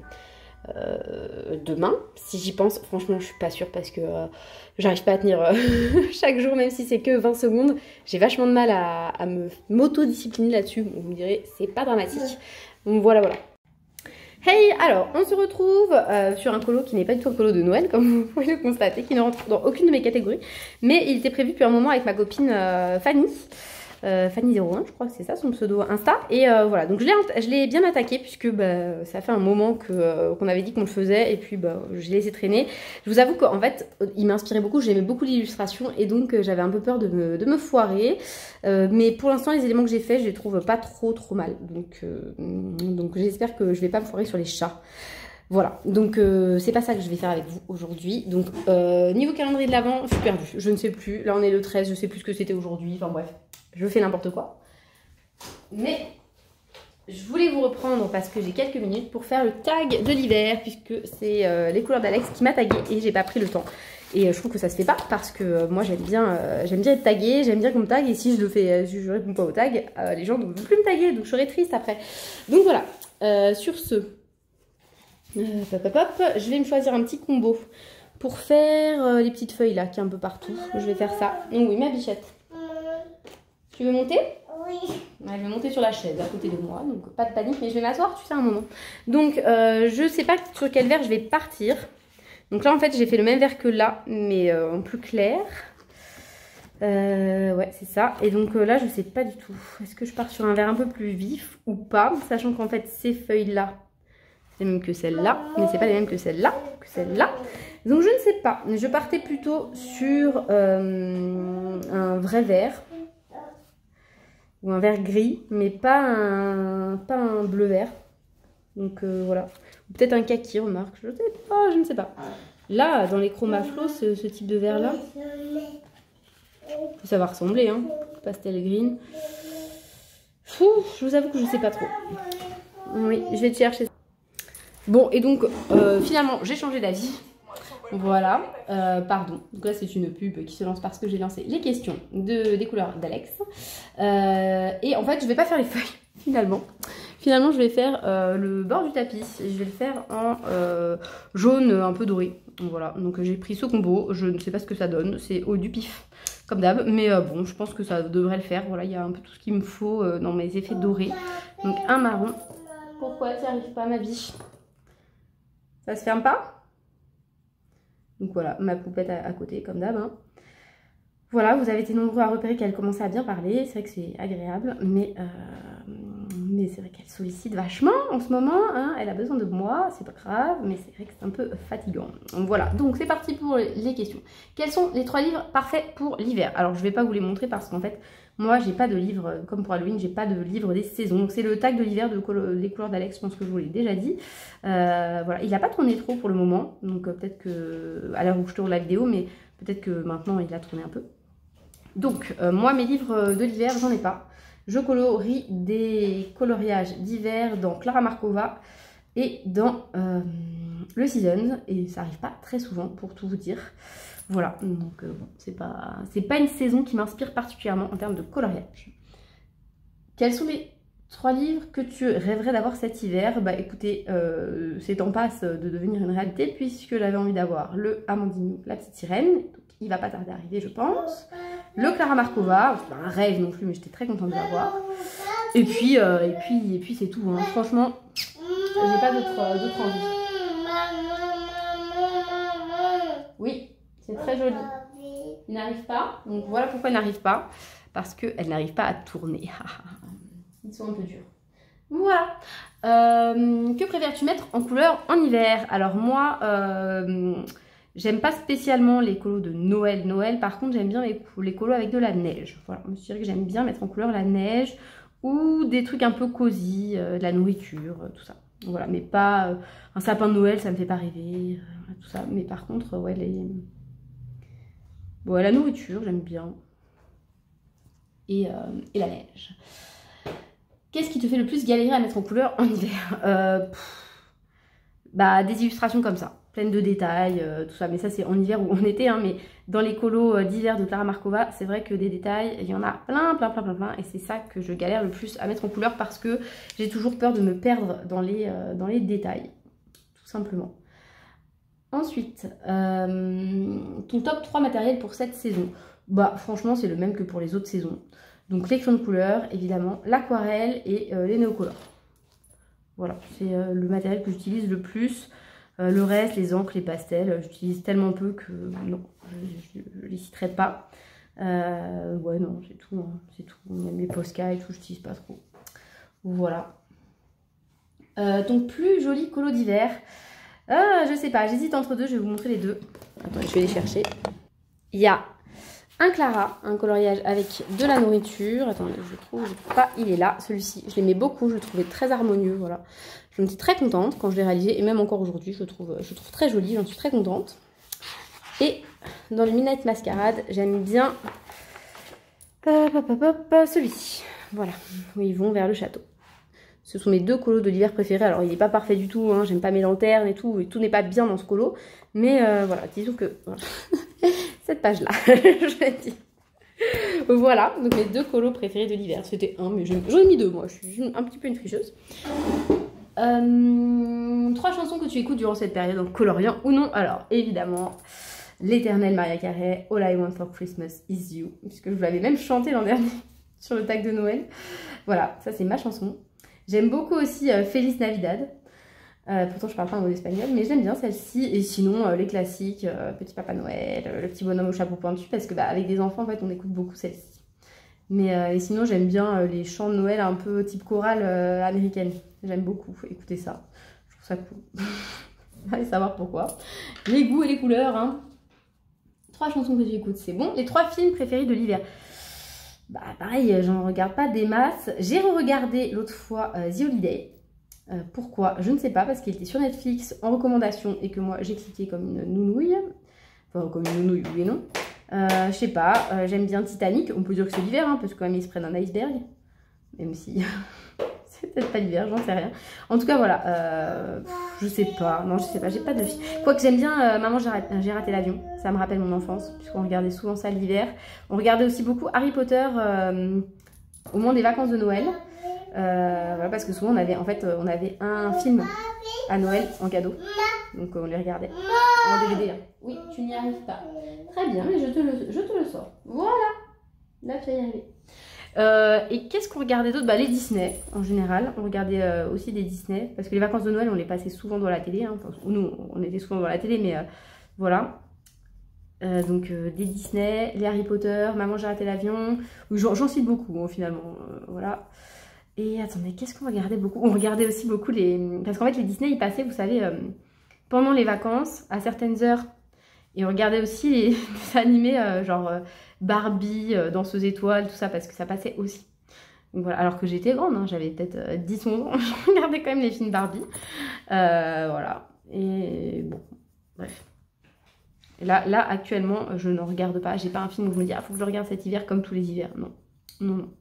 S1: demain si j'y pense. Franchement je suis pas sûre parce que j'arrive pas à tenir chaque jour, même si c'est que 20 secondes, j'ai vachement de mal à m'auto-discipliner là-dessus. Bon, vous me direz c'est pas dramatique, donc voilà. Hey, alors on se retrouve sur un colo qui n'est pas du tout un colo de Noël, comme vous pouvez le constater, qui ne rentre dans aucune de mes catégories, mais il était prévu depuis un moment avec ma copine Fanny. Fanny01, je crois que c'est ça son pseudo Insta. Et voilà, donc je l'ai bien attaqué puisque bah, ça fait un moment qu'on avait dit qu'on le faisait, et puis bah, je l'ai laissé traîner. Je vous avoue qu'en fait, il m'inspirait beaucoup, j'aimais beaucoup l'illustration, et donc j'avais un peu peur de me foirer. Mais pour l'instant, les éléments que j'ai faits, je les trouve pas trop mal. Donc j'espère que je vais pas me foirer sur les chats. Voilà, donc c'est pas ça que je vais faire avec vous aujourd'hui. Donc niveau calendrier de l'Avent, je suis perdue, je ne sais plus. Là on est le 13, je sais plus ce que c'était aujourd'hui, enfin bref. Je fais n'importe quoi. Mais je voulais vous reprendre parce que j'ai quelques minutes pour faire le tag de l'hiver, puisque c'est les couleurs d'Alex qui m'a tagué et j'ai pas pris le temps. Et je trouve que ça se fait pas parce que moi j'aime bien être taguée, j'aime bien qu'on me tague, et si je réponds pas au tag, les gens ne vont plus me taguer, donc je serai triste après. Donc voilà, sur ce, je vais me choisir un petit combo pour faire les petites feuilles là qui est un peu partout. Je vais faire ça. Donc oui, ma bichette. Tu veux monter? Oui. Elle veut monter sur la chaise à côté de moi, donc pas de panique, mais je vais m'asseoir, tu sais, un moment. Donc, je sais pas sur quel vert je vais partir. Donc là, en fait, j'ai fait le même vert que là, mais en plus clair. Ouais, c'est ça. Et donc là, je sais pas du tout. Est-ce que je pars sur un vert un peu plus vif ou pas? Sachant qu'en fait, ces feuilles-là, c'est les mêmes que celles-là, mais c'est pas les mêmes que celles-là, Donc je ne sais pas. Je partais plutôt sur un vrai vert. Ou un vert gris, mais pas un bleu vert. Donc voilà. Ou peut-être un kaki, remarque. Je ne sais pas. Là, dans les chromas flow, ce type de vert-là, ça va ressembler, hein. Pastel green. Fou, je vous avoue que je sais pas trop. Oui, je vais te chercher. Bon, et donc, finalement, j'ai changé d'avis. Voilà, pardon. Donc là, c'est une pub qui se lance parce que j'ai lancé les questions des couleurs d'Alex. Et en fait, je vais pas faire les feuilles, finalement. Finalement, je vais faire le bord du tapis. Je vais le faire en jaune un peu doré. Voilà, donc j'ai pris ce combo. Je ne sais pas ce que ça donne. C'est au du pif, comme d'hab. Mais bon, je pense que ça devrait le faire. Voilà, il y a un peu tout ce qu'il me faut dans mes effets dorés. Donc un marron. Pourquoi tu n'y arrives pas, ma vie? Ça se ferme pas? Donc voilà, ma poupette à côté, comme d'hab. Hein. Voilà, vous avez été nombreux à repérer qu'elle commençait à bien parler. C'est vrai que c'est agréable, mais c'est vrai qu'elle sollicite vachement en ce moment. Hein. Elle a besoin de moi, c'est pas grave, mais c'est vrai que c'est un peu fatigant. Donc voilà, donc c'est parti pour les questions. Quels sont les 3 livres parfaits pour l'hiver? Alors, je vais pas vous les montrer parce qu'en fait, moi, j'ai pas de livre, comme pour Halloween, j'ai pas de livre des saisons. Donc, c'est le tag de l'hiver des couleurs d'Alex, je pense que je vous l'ai déjà dit. Voilà, il n'a pas tourné trop pour le moment. Donc, peut-être que, à l'heure où je tourne la vidéo, mais peut-être que maintenant, il a tourné un peu. Donc, moi, mes livres de l'hiver, j'en ai pas. Je colorie des coloriages d'hiver dans Clara Markova et dans le Seasons. Et ça arrive pas très souvent, pour tout vous dire. Voilà, donc bon, c'est pas une saison qui m'inspire particulièrement en termes de coloriage. Quels sont les 3 livres que tu rêverais d'avoir cet hiver? Bah écoutez, c'est en passe de devenir une réalité puisque j'avais envie d'avoir le Amandine, la petite sirène, donc il va pas tarder à arriver je pense. Le Clara Markova, c'est pas un rêve non plus mais j'étais très contente de l'avoir. Et puis c'est tout, hein. Franchement, j'ai pas d'autre envie. Oui. C'est très joli. Il n'arrive pas. Donc voilà pourquoi il n'arrive pas. Parce qu'elle n'arrive pas à tourner. Ils sont un peu durs. Voilà. Que préfères-tu mettre en couleur en hiver? Alors moi, j'aime pas spécialement les colos de Noël. Par contre, j'aime bien les colos avec de la neige. Voilà. Je dirais que j'aime bien mettre en couleur la neige ou des trucs un peu cosy, de la nourriture, tout ça. Voilà. Mais pas un sapin de Noël, ça me fait pas rêver. Tout ça. Mais par contre, ouais, bon, la nourriture, j'aime bien. Et la neige. Qu'est-ce qui te fait le plus galérer à mettre en couleur en hiver? Bah, des illustrations comme ça, pleines de détails, tout ça. Mais ça, c'est en hiver ou en été. Hein, mais dans les colos d'hiver de Clara Markova, c'est vrai que des détails, il y en a plein. Et c'est ça que je galère le plus à mettre en couleur parce que j'ai toujours peur de me perdre dans les détails. Tout simplement. Ensuite, ton top 3 matériel pour cette saison. Bah franchement c'est le même que pour les autres saisons. Donc les crayons de couleur évidemment, l'aquarelle et les néocolores. Voilà, c'est le matériel que j'utilise le plus. Le reste, les encres, les pastels, j'utilise tellement peu que non, je les citerai pas. Ouais non, c'est tout, hein, c'est tout. Même les Posca et tout, j'utilise pas trop. Voilà. Ton plus joli colo d'hiver. Je sais pas, j'hésite entre deux, je vais vous montrer les deux. Attends, je vais les chercher. Il y a un Clara, un coloriage avec de la nourriture. Attendez, je trouve pas, il est là, celui-ci. Je l'aimais beaucoup, je le trouvais très harmonieux, voilà. Je me suis très contente quand je l'ai réalisé, et même encore aujourd'hui, je le trouve très joli, j'en suis très contente. Et dans le Midnight Masquerade, j'aime bien celui-ci. Voilà, où ils vont vers le château. Ce sont mes 2 colos de l'hiver préférés. Alors, il n'est pas parfait du tout, hein. J'aime pas mes lanternes et tout n'est pas bien dans ce colo. Mais voilà, disons que... Voilà. Cette page-là, je vais dire. Voilà, donc mes 2 colos préférés de l'hiver. C'était un, mais j'en ai mis 2, moi. Je suis un petit peu une tricheuse. 3 chansons que tu écoutes durant cette période, donc coloriant ou non. Alors, évidemment, l'éternelle Mariah Carey, All I Want for Christmas is You. Puisque je vous l'avais même chanté l'an dernier sur le tag de Noël. Voilà, ça c'est ma chanson. J'aime beaucoup aussi Feliz Navidad. Pourtant je parle pas un mot espagnol, mais j'aime bien celle-ci. Et sinon les classiques, Petit Papa Noël, le petit bonhomme au chapeau pointu, parce que avec des enfants en fait on écoute beaucoup celle-ci. Mais et sinon j'aime bien les chants de Noël un peu type chorale américaine. J'aime beaucoup écouter ça. Je trouve ça cool. Allez savoir pourquoi. Les goûts et les couleurs, hein. 3 chansons que j'écoute, c'est bon. Les 3 films préférés de l'hiver. Bah pareil, j'en regarde pas des masses. J'ai re-regardé l'autre fois The Holiday. Pourquoi? Je ne sais pas, parce qu'il était sur Netflix en recommandation et que moi j'ai cliqué comme une nounouille. Enfin, comme une nounouille, oui et non. Je sais pas, j'aime bien Titanic. On peut dire que c'est l'hiver, hein, parce que quand même ils se prennent un iceberg. Même si c'est peut-être pas l'hiver, j'en sais rien. En tout cas, voilà. Je sais pas. Non, je sais pas, j'ai pas de film. Quoique j'aime bien Maman, j'ai raté l'avion. Ça me rappelle mon enfance, puisqu'on regardait souvent ça l'hiver. On regardait aussi beaucoup Harry Potter au moment des vacances de Noël. Voilà, parce que souvent on avait un film à Noël en cadeau. Donc on les regardait en DVD. Hein. Oui, tu n'y arrives pas. Très bien, mais je te le sors. Voilà. Là, tu vas y arriver. Et qu'est-ce qu'on regardait d'autre? Bah, les Disney, en général. On regardait aussi des Disney. Parce que les vacances de Noël, on les passait souvent dans la télé. Hein. Enfin, nous, on était souvent dans la télé, mais voilà. Donc des Disney, les Harry Potter, Maman, j'ai raté l'avion. J'en cite beaucoup, hein, finalement. Voilà. Et attendez, qu'est-ce qu'on regardait beaucoup? On regardait aussi beaucoup les... Parce qu'en fait, les Disney, ils passaient, vous savez, pendant les vacances, à certaines heures. Et on regardait aussi les dessins animés, genre Barbie, Danseuse étoile, tout ça, parce que ça passait aussi. Donc voilà, alors que j'étais grande, hein, j'avais peut-être 10-11 ans, je regardais quand même les films Barbie. Voilà. Et bon, bref. Et là, actuellement, je ne regarde pas. J'ai pas un film où je me dis, ah, faut que je le regarde cet hiver comme tous les hivers. Non, non, non.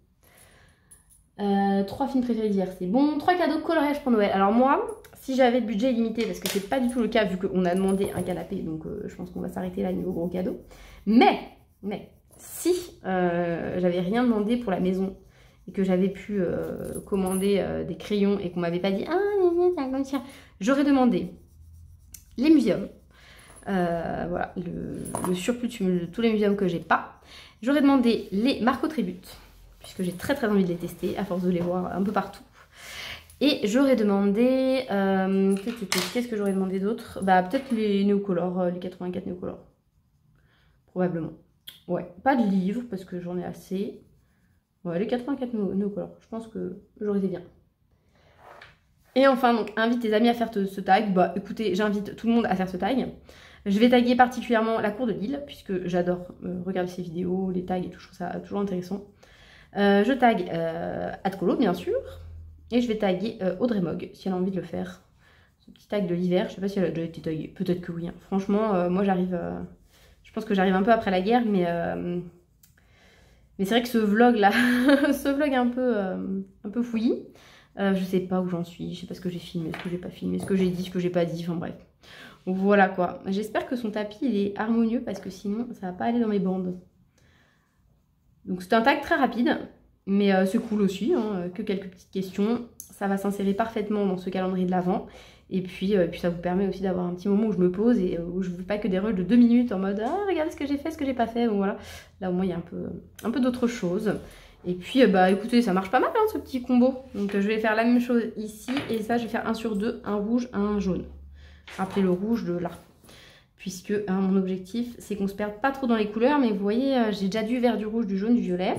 S1: 3 films préférés d'hiver, c'est bon. 3 cadeaux coloriage pour Noël. Alors moi, si j'avais le budget illimité, parce que c'est pas du tout le cas vu qu'on a demandé un canapé, donc je pense qu'on va s'arrêter là niveau gros cadeau. Mais si j'avais rien demandé pour la maison et que j'avais pu commander des crayons et qu'on m'avait pas dit j'aurais demandé les muséums. Voilà, le surplus de tous les muséums que j'ai pas. J'aurais demandé les Marco Tribute, puisque j'ai très envie de les tester, à force de les voir un peu partout. Et j'aurais demandé... qu'est-ce que j'aurais demandé d'autre? Bah peut-être les Néocolor, les 84 Néocolor. Probablement. Ouais, pas de livres, parce que j'en ai assez. Ouais, les 84 Néocolor, je pense que j'aurais été bien. Et enfin, donc, invite tes amis à faire ce tag. Bah écoutez, j'invite tout le monde à faire ce tag. Je vais taguer particulièrement la cour de Lille, puisque j'adore regarder ses vidéos, les tags et tout, je trouve ça toujours intéressant. Je tag Adcolo, bien sûr. Et je vais taguer Audrey Mogg, si elle a envie de le faire. Ce petit tag de l'hiver, je sais pas si elle a déjà été taguée. Peut-être que oui. Hein. Franchement, moi j'arrive... je pense que j'arrive un peu après la guerre, mais c'est vrai que ce vlog là, ce vlog un peu fouillis, je sais pas où j'en suis, je sais pas ce que j'ai filmé, ce que j'ai pas filmé, ce que j'ai dit, ce que j'ai pas dit, enfin bref. Voilà quoi. J'espère que son tapis il est harmonieux parce que sinon ça va pas aller dans mes bandes. Donc c'est un tag très rapide, mais c'est cool aussi, hein, que quelques petites questions. Ça va s'insérer parfaitement dans ce calendrier de l'Avent. Et puis ça vous permet aussi d'avoir un petit moment où je me pose et où je ne veux pas que des rushs de 2 minutes en mode « Ah, regardez ce que j'ai fait, ce que j'ai pas fait. » Bon, voilà. Là au moins il y a un peu d'autres choses. Et puis bah écoutez, ça marche pas mal hein, ce petit combo. Donc je vais faire la même chose ici et ça je vais faire 1 sur 2, un rouge, un jaune. Rappelez le rouge de là. Puisque hein, mon objectif c'est qu'on se perde pas trop dans les couleurs, mais vous voyez j'ai déjà du vert, du rouge, du jaune, du violet.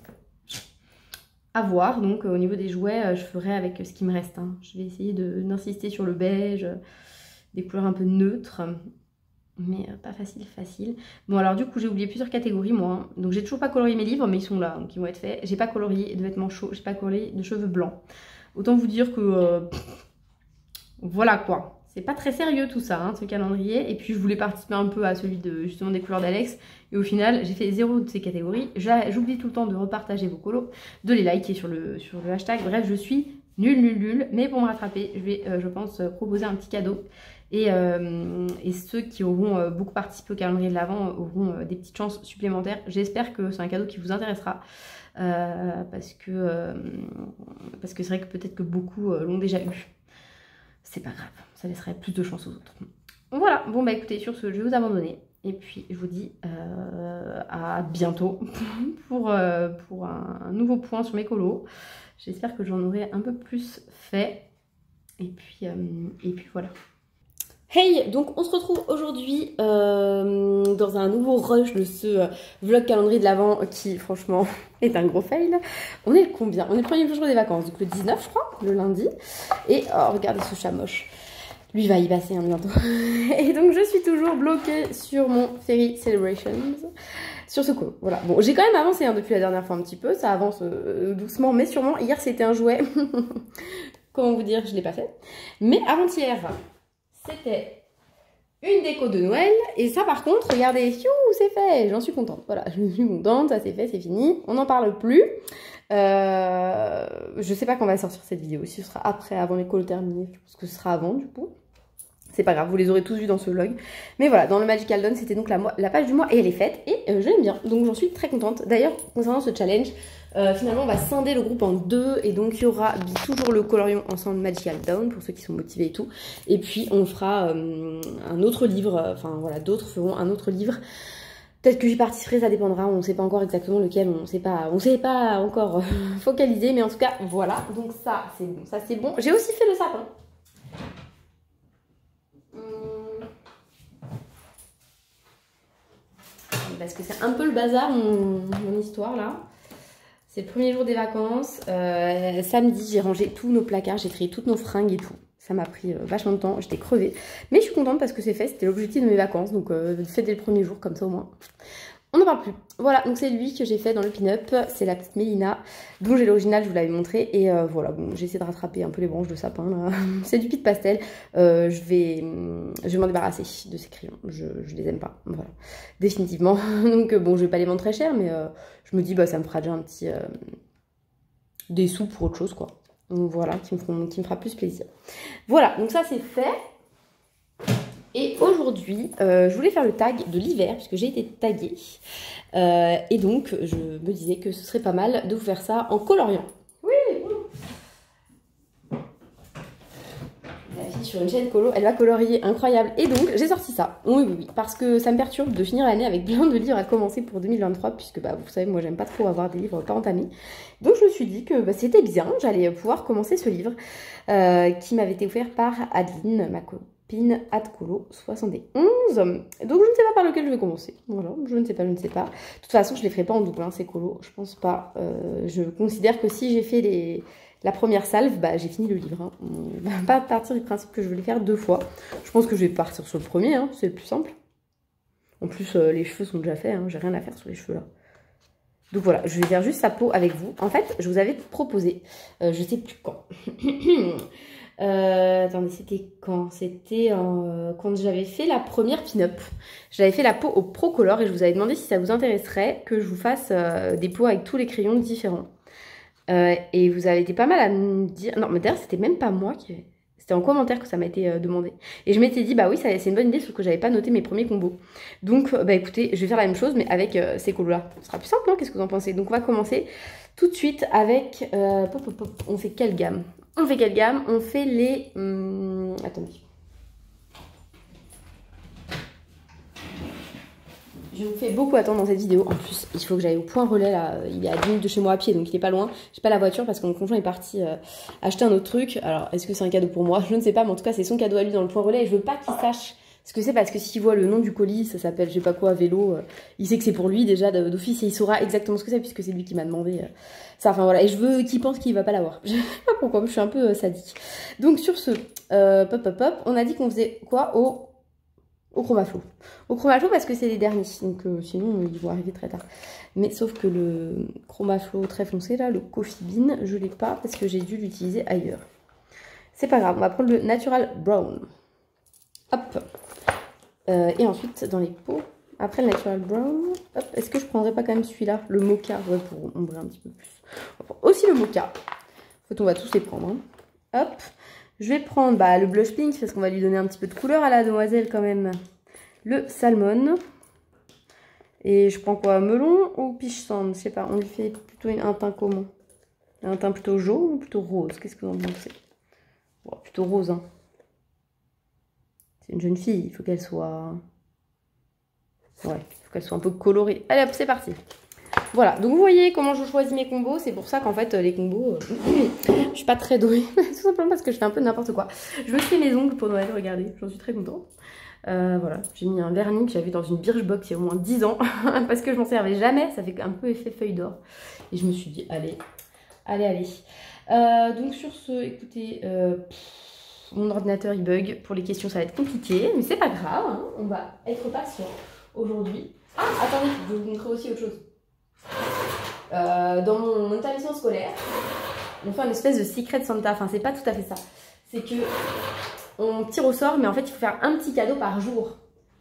S1: À voir, donc au niveau des jouets je ferai avec ce qui me reste. Hein. Je vais essayer d'insister sur le beige, des couleurs un peu neutres, mais pas facile. Bon alors du coup j'ai oublié plusieurs catégories moi, hein. Donc j'ai toujours pas colorié mes livres, mais ils sont là, donc ils vont être faits. J'ai pas colorié de vêtements chauds, j'ai pas colorié de cheveux blancs. Autant vous dire que voilà quoi. C'est pas très sérieux tout ça, hein, ce calendrier. Et puis je voulais participer un peu à celui de justement des couleurs d'Alex. Et au final, j'ai fait 0 de ces catégories. J'oublie tout le temps de repartager vos colos, de les liker sur le hashtag. Bref, je suis nulle. Mais pour me rattraper, je vais, je pense, proposer un petit cadeau. Et ceux qui auront beaucoup participé au calendrier de l'Avent auront des petites chances supplémentaires. J'espère que c'est un cadeau qui vous intéressera. Parce que c'est vrai que peut-être que beaucoup l'ont déjà eu. C'est pas grave, ça laisserait plus de chance aux autres. Voilà, bon bah écoutez, sur ce, je vais vous abandonner. Et puis je vous dis à bientôt pour un nouveau point sur mes colos. J'espère que j'en aurai un peu plus fait. Et puis voilà. Hey, donc on se retrouve aujourd'hui dans un nouveau rush de ce vlog calendrier de l'Avent qui franchement est un gros fail. On est combien? On est le premier jour des vacances, donc le 19 je crois, le lundi. Et oh, regardez ce chat moche. Lui va y passer bientôt. Et donc je suis toujours bloquée sur mon Fairy Celebrations. Sur ce colo, voilà. Bon, j'ai quand même avancé depuis la dernière fois un petit peu. Ça avance doucement mais sûrement. Hier c'était un jouet. Comment vous dire, je ne l'ai pas fait. Mais avant-hier, c'était une déco de Noël. Et ça par contre, regardez, c'est fait. J'en suis contente. Voilà, je suis contente, ça c'est fait, c'est fini. On n'en parle plus. Je sais pas quand on va sortir cette vidéo. Si ce sera après, avant les colos terminés. Je pense que ce sera avant du coup. C'est pas grave, vous les aurez tous vus dans ce vlog. Mais voilà, dans le Magical Dawn, c'était donc la page du mois et elle est faite. Et je l'aime bien, donc j'en suis très contente. D'ailleurs, concernant ce challenge, finalement, on va scinder le groupe en deux. Et donc, il y aura toujours le colorion ensemble Magical Dawn, pour ceux qui sont motivés et tout. Et puis, on fera un autre livre. Enfin, voilà, d'autres feront un autre livre. Peut-être que j'y participerai, ça dépendra. On ne sait pas encore exactement lequel. On ne sait pas encore focaliser. Mais en tout cas, voilà. Donc ça, c'est bon. Ça, c'est bon. J'ai aussi fait le sapin. Parce que c'est un peu le bazar mon histoire là. C'est le premier jour des vacances. Samedi, j'ai rangé tous nos placards, j'ai trié toutes nos fringues et tout. Ça m'a pris vachement de temps, j'étais crevée. Mais je suis contente parce que c'est fait, c'était l'objectif de mes vacances. Donc fait dès le premier jour, comme ça au moins. On n'en parle plus. Voilà, donc c'est lui que j'ai fait dans le pin-up. C'est la petite Mélina, dont j'ai l'original, je vous l'avais montré. Et voilà, bon, j'ai essayé de rattraper un peu les branches de sapin. C'est du pit pastel. Je vais m'en débarrasser de ces crayons. Je les aime pas. Voilà, définitivement. Donc bon, je vais pas les vendre très cher, mais je me dis, bah ça me fera déjà un petit... des sous pour autre chose, quoi. Donc voilà, qui me fera plus plaisir. Voilà, donc ça c'est fait. Et aujourd'hui, je voulais faire le tag de l'hiver, puisque j'ai été taguée. Et donc, je me disais que ce serait pas mal de vous faire ça en coloriant. Oui, la fille sur une chaîne colo, elle va colorier, incroyable. Et donc, j'ai sorti ça. Oui, parce que ça me perturbe de finir l'année avec plein de livres à commencer pour 2023, puisque bah, vous savez, moi, j'aime pas trop avoir des livres pas entamés. Donc, je me suis dit que bah, c'était bien, j'allais pouvoir commencer ce livre qui m'avait été offert par Adeline, ma copine. Pin @colo 71. Donc je ne sais pas par lequel je vais commencer. Voilà, je ne sais pas. De toute façon, je les ferai pas en double, hein, ces colos. Je pense pas. Je considère que si j'ai fait la première salve, bah j'ai fini le livre. Hein. On va pas partir du principe que je vais les faire deux fois. Je pense que je vais partir sur le premier, hein, c'est le plus simple. En plus, les cheveux sont déjà faits, hein, j'ai rien à faire sur les cheveux là. Donc voilà, je vais faire juste sa peau avec vous. En fait, je vous avais proposé, je sais plus quand. Attendez, c'était quand? C'était quand j'avais fait la première pin-up. J'avais fait la peau au Pro Color et je vous avais demandé si ça vous intéresserait que je vous fasse des peaux avec tous les crayons différents. Et vous avez été pas mal à me dire... Non, mais d'ailleurs, c'était même pas moi qui... C'était en commentaire que ça m'a été demandé. Et je m'étais dit, bah oui, c'est une bonne idée, sauf que j'avais pas noté mes premiers combos. Donc, bah écoutez, je vais faire la même chose, mais avec ces colos-là. Ce sera plus simple, non? Qu'est-ce que vous en pensez? Donc, on va commencer tout de suite avec... on fait quelle gamme? On fait quelle gamme? On fait les... attendez. Je vous fais beaucoup attendre dans cette vidéo. En plus, il faut que j'aille au point relais là. Il est à 10 minutes de chez moi à pied, donc il est pas loin. J'ai pas la voiture parce que mon conjoint est parti acheter un autre truc. Alors, est-ce que c'est un cadeau pour moi? Je ne sais pas, mais en tout cas, c'est son cadeau à lui dans le point relais. Et je veux pas qu'il sache ce que c'est parce que s'il voit le nom du colis, ça s'appelle je sais pas quoi, vélo. Il sait que c'est pour lui déjà d'office et il saura exactement ce que c'est puisque c'est lui qui m'a demandé ça. Enfin voilà, et je veux qu'il pense qu'il va pas l'avoir. Je sais pas pourquoi, mais je suis un peu sadique. Donc sur ce, on a dit qu'on faisait quoi au Chromaflo. Au Chromaflo parce que c'est les derniers, donc sinon ils vont arriver très tard. Mais sauf que le Chromaflo très foncé là, le Coffee Bean, je l'ai pas parce que j'ai dû l'utiliser ailleurs. C'est pas grave, on va prendre le Natural Brown. Hop. Et ensuite dans les pots, après le Natural Brown, hop, est-ce que je prendrais pas quand même celui-là, le Mocha, ouais, pour ombrer un petit peu plus. On va prendre aussi le Mocha. En fait on va tous les prendre. Hein. Hop. Je vais prendre bah, le blush pink parce qu'on va lui donner un petit peu de couleur à la demoiselle quand même. Le salmon. Et je prends quoi? Melon ou peach sand? Je sais pas, on lui fait plutôt un teint comment? Un teint plutôt jaune ou plutôt rose? Qu'est-ce que vous en pensez? Bon, plutôt rose, hein. C'est une jeune fille, il faut qu'elle soit Ouais, il faut qu'elle soit un peu colorée. Allez hop, c'est parti. Voilà, donc vous voyez comment je choisis mes combos. C'est pour ça qu'en fait, les combos, je suis pas très douée. Tout simplement parce que je fais un peu n'importe quoi. Je me fais mes ongles pour Noël, regardez, j'en suis très contente. Voilà, j'ai mis un vernis que j'avais dans une Birchbox il y a au moins 10 ans. Parce que je m'en servais jamais, ça fait un peu effet feuille d'or. Et je me suis dit, allez, allez. Donc sur ce, écoutez, mon ordinateur il bug. Pour les questions, ça va être compliqué. Mais c'est pas grave, hein, on va être patient aujourd'hui. Ah, attendez, je vais vous montrer aussi autre chose. Dans mon établissement scolaire, on fait une espèce de secret Santa. Enfin, c'est pas tout à fait ça. C'est que on tire au sort, mais en fait, il faut faire un petit cadeau par jour.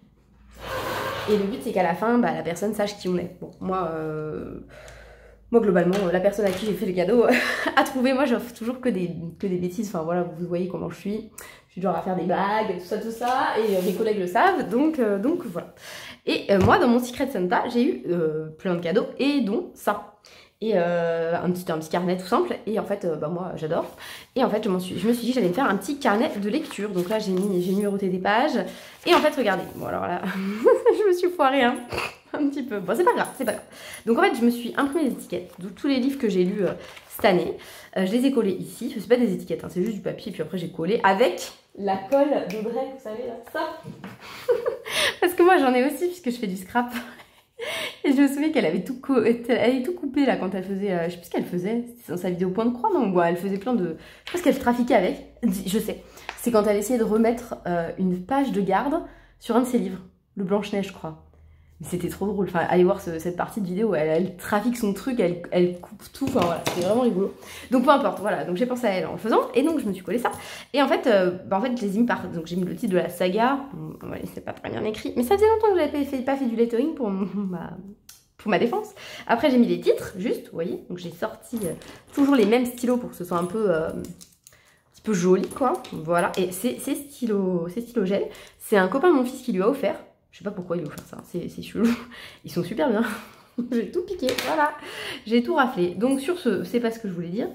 S1: Et le but, c'est qu'à la fin, bah, la personne sache qui on est. Bon, moi, globalement, la personne à qui j'ai fait le cadeau a trouvé. Moi, j'offre toujours que des bêtises. Enfin, voilà, vous voyez comment je suis. Je suis genre à faire des blagues, tout ça. Et mes collègues le savent. Donc voilà. Et moi, dans mon Secret Santa, j'ai eu plein de cadeaux, et dont ça. Et un petit carnet tout simple. Et en fait, bah, moi, j'adore. Et en fait, je me suis dit que j'allais me faire un petit carnet de lecture. Donc là, j'ai numéroté des pages. Et en fait, regardez. Bon, alors là, je me suis foirée, hein. Un petit peu. Bon, c'est pas grave, c'est pas grave. Donc en fait, je me suis imprimé des étiquettes. Donc tous les livres que j'ai lus cette année, je les ai collés ici. C'est pas des étiquettes, hein, c'est juste du papier. Puis après, j'ai collé avec la colle d'Audrey, vous savez, là, ça. Parce que moi, j'en ai aussi, puisque je fais du scrap. Et je me souviens qu'elle avait tout coupé là quand elle faisait, je sais plus ce qu'elle faisait, c'était dans sa vidéo point de croix, non? Ouais, elle faisait plein de, je pense qu'elle trafiquait avec, je sais. C'est quand elle essayait de remettre une page de garde sur un de ses livres, le Blanche-Neige, je crois. Mais c'était trop drôle, enfin, allez voir cette partie de vidéo où elle trafique son truc, elle coupe tout, enfin voilà, c'était vraiment rigolo. Donc peu importe, voilà, donc j'ai pensé à elle en le faisant, et donc je me suis collé ça. Et en fait, je les ai mis par, donc j'ai mis le titre de la saga, bon, ouais, c'est pas très bien écrit, mais ça faisait longtemps que j'avais pas fait du lettering pour ma défense. Après j'ai mis les titres, juste, vous voyez, donc j'ai sorti toujours les mêmes stylos pour que ce soit un peu joli, quoi, voilà. Et ces stylos gel, c'est un copain de mon fils qui lui a offert. Je sais pas pourquoi il a offert ça, c'est chelou. Ils sont super bien. J'ai tout piqué, voilà. J'ai tout raflé. Donc sur ce, c'est pas ce que je voulais dire.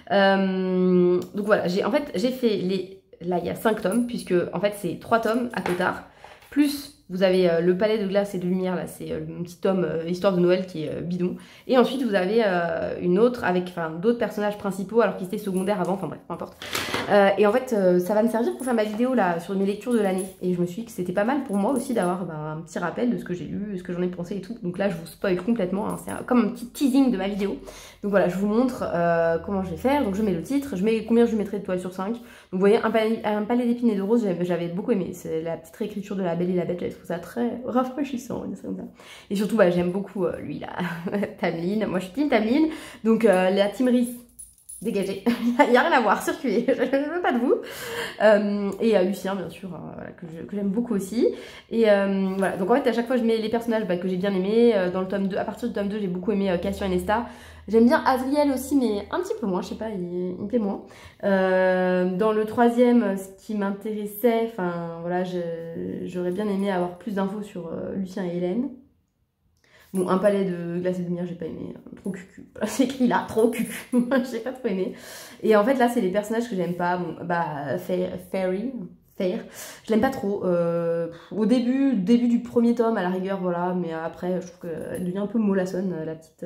S1: Donc voilà, j'ai fait les... Là, il y a 5 tomes, puisque en fait, c'est 3 tomes à Cotard. Plus, vous avez le palais de glace et de lumière, là, c'est le petit tome Histoire de Noël qui est bidon. Et ensuite, vous avez une autre avec d'autres personnages principaux, alors qu'ils étaient secondaires avant, enfin bref, peu importe. Et en fait, ça va me servir pour faire ma vidéo là sur mes lectures de l'année. Et je me suis dit que c'était pas mal pour moi aussi d'avoir un petit rappel de ce que j'ai lu, ce que j'en ai pensé et tout. Donc là, je vous spoil complètement, hein, c'est comme un petit teasing de ma vidéo. Donc voilà, je vous montre comment je vais faire. Donc je mets le titre, je mets combien je mettrai d'étoiles sur 5. Donc vous voyez, un palais d'épines et de roses, j'avais beaucoup aimé. C'est la petite réécriture de La Belle et la Bête, je trouve ça très rafraîchissant. Et surtout, bah, j'aime beaucoup lui là, Tameline. Moi je suis team Tameline. Donc la team Rhys, dégagez, il n'y a rien à voir, circulez, je ne veux pas de vous. Et Lucien, bien sûr, voilà, que j'aime beaucoup aussi. Et voilà, donc en fait, à chaque fois, je mets les personnages que j'ai bien aimés. Dans le tome 2, à partir du tome 2, j'ai beaucoup aimé Cassian et Nesta. J'aime bien Azriel aussi, mais un petit peu moins, je sais pas, il me plaît moins. Dans le 3e, ce qui m'intéressait, enfin voilà, j'aurais bien aimé avoir plus d'infos sur Lucien et Hélène. Bon, un palais de glace et de lumière, j'ai pas aimé. Trop cucu. C'est écrit là, trop cucu. J'ai pas trop aimé. Et en fait, là, c'est les personnages que j'aime pas. Bon, bah, Fair, je l'aime pas trop. Au début du premier tome, à la rigueur, voilà. Mais après, je trouve qu'elle devient un peu mollassonne,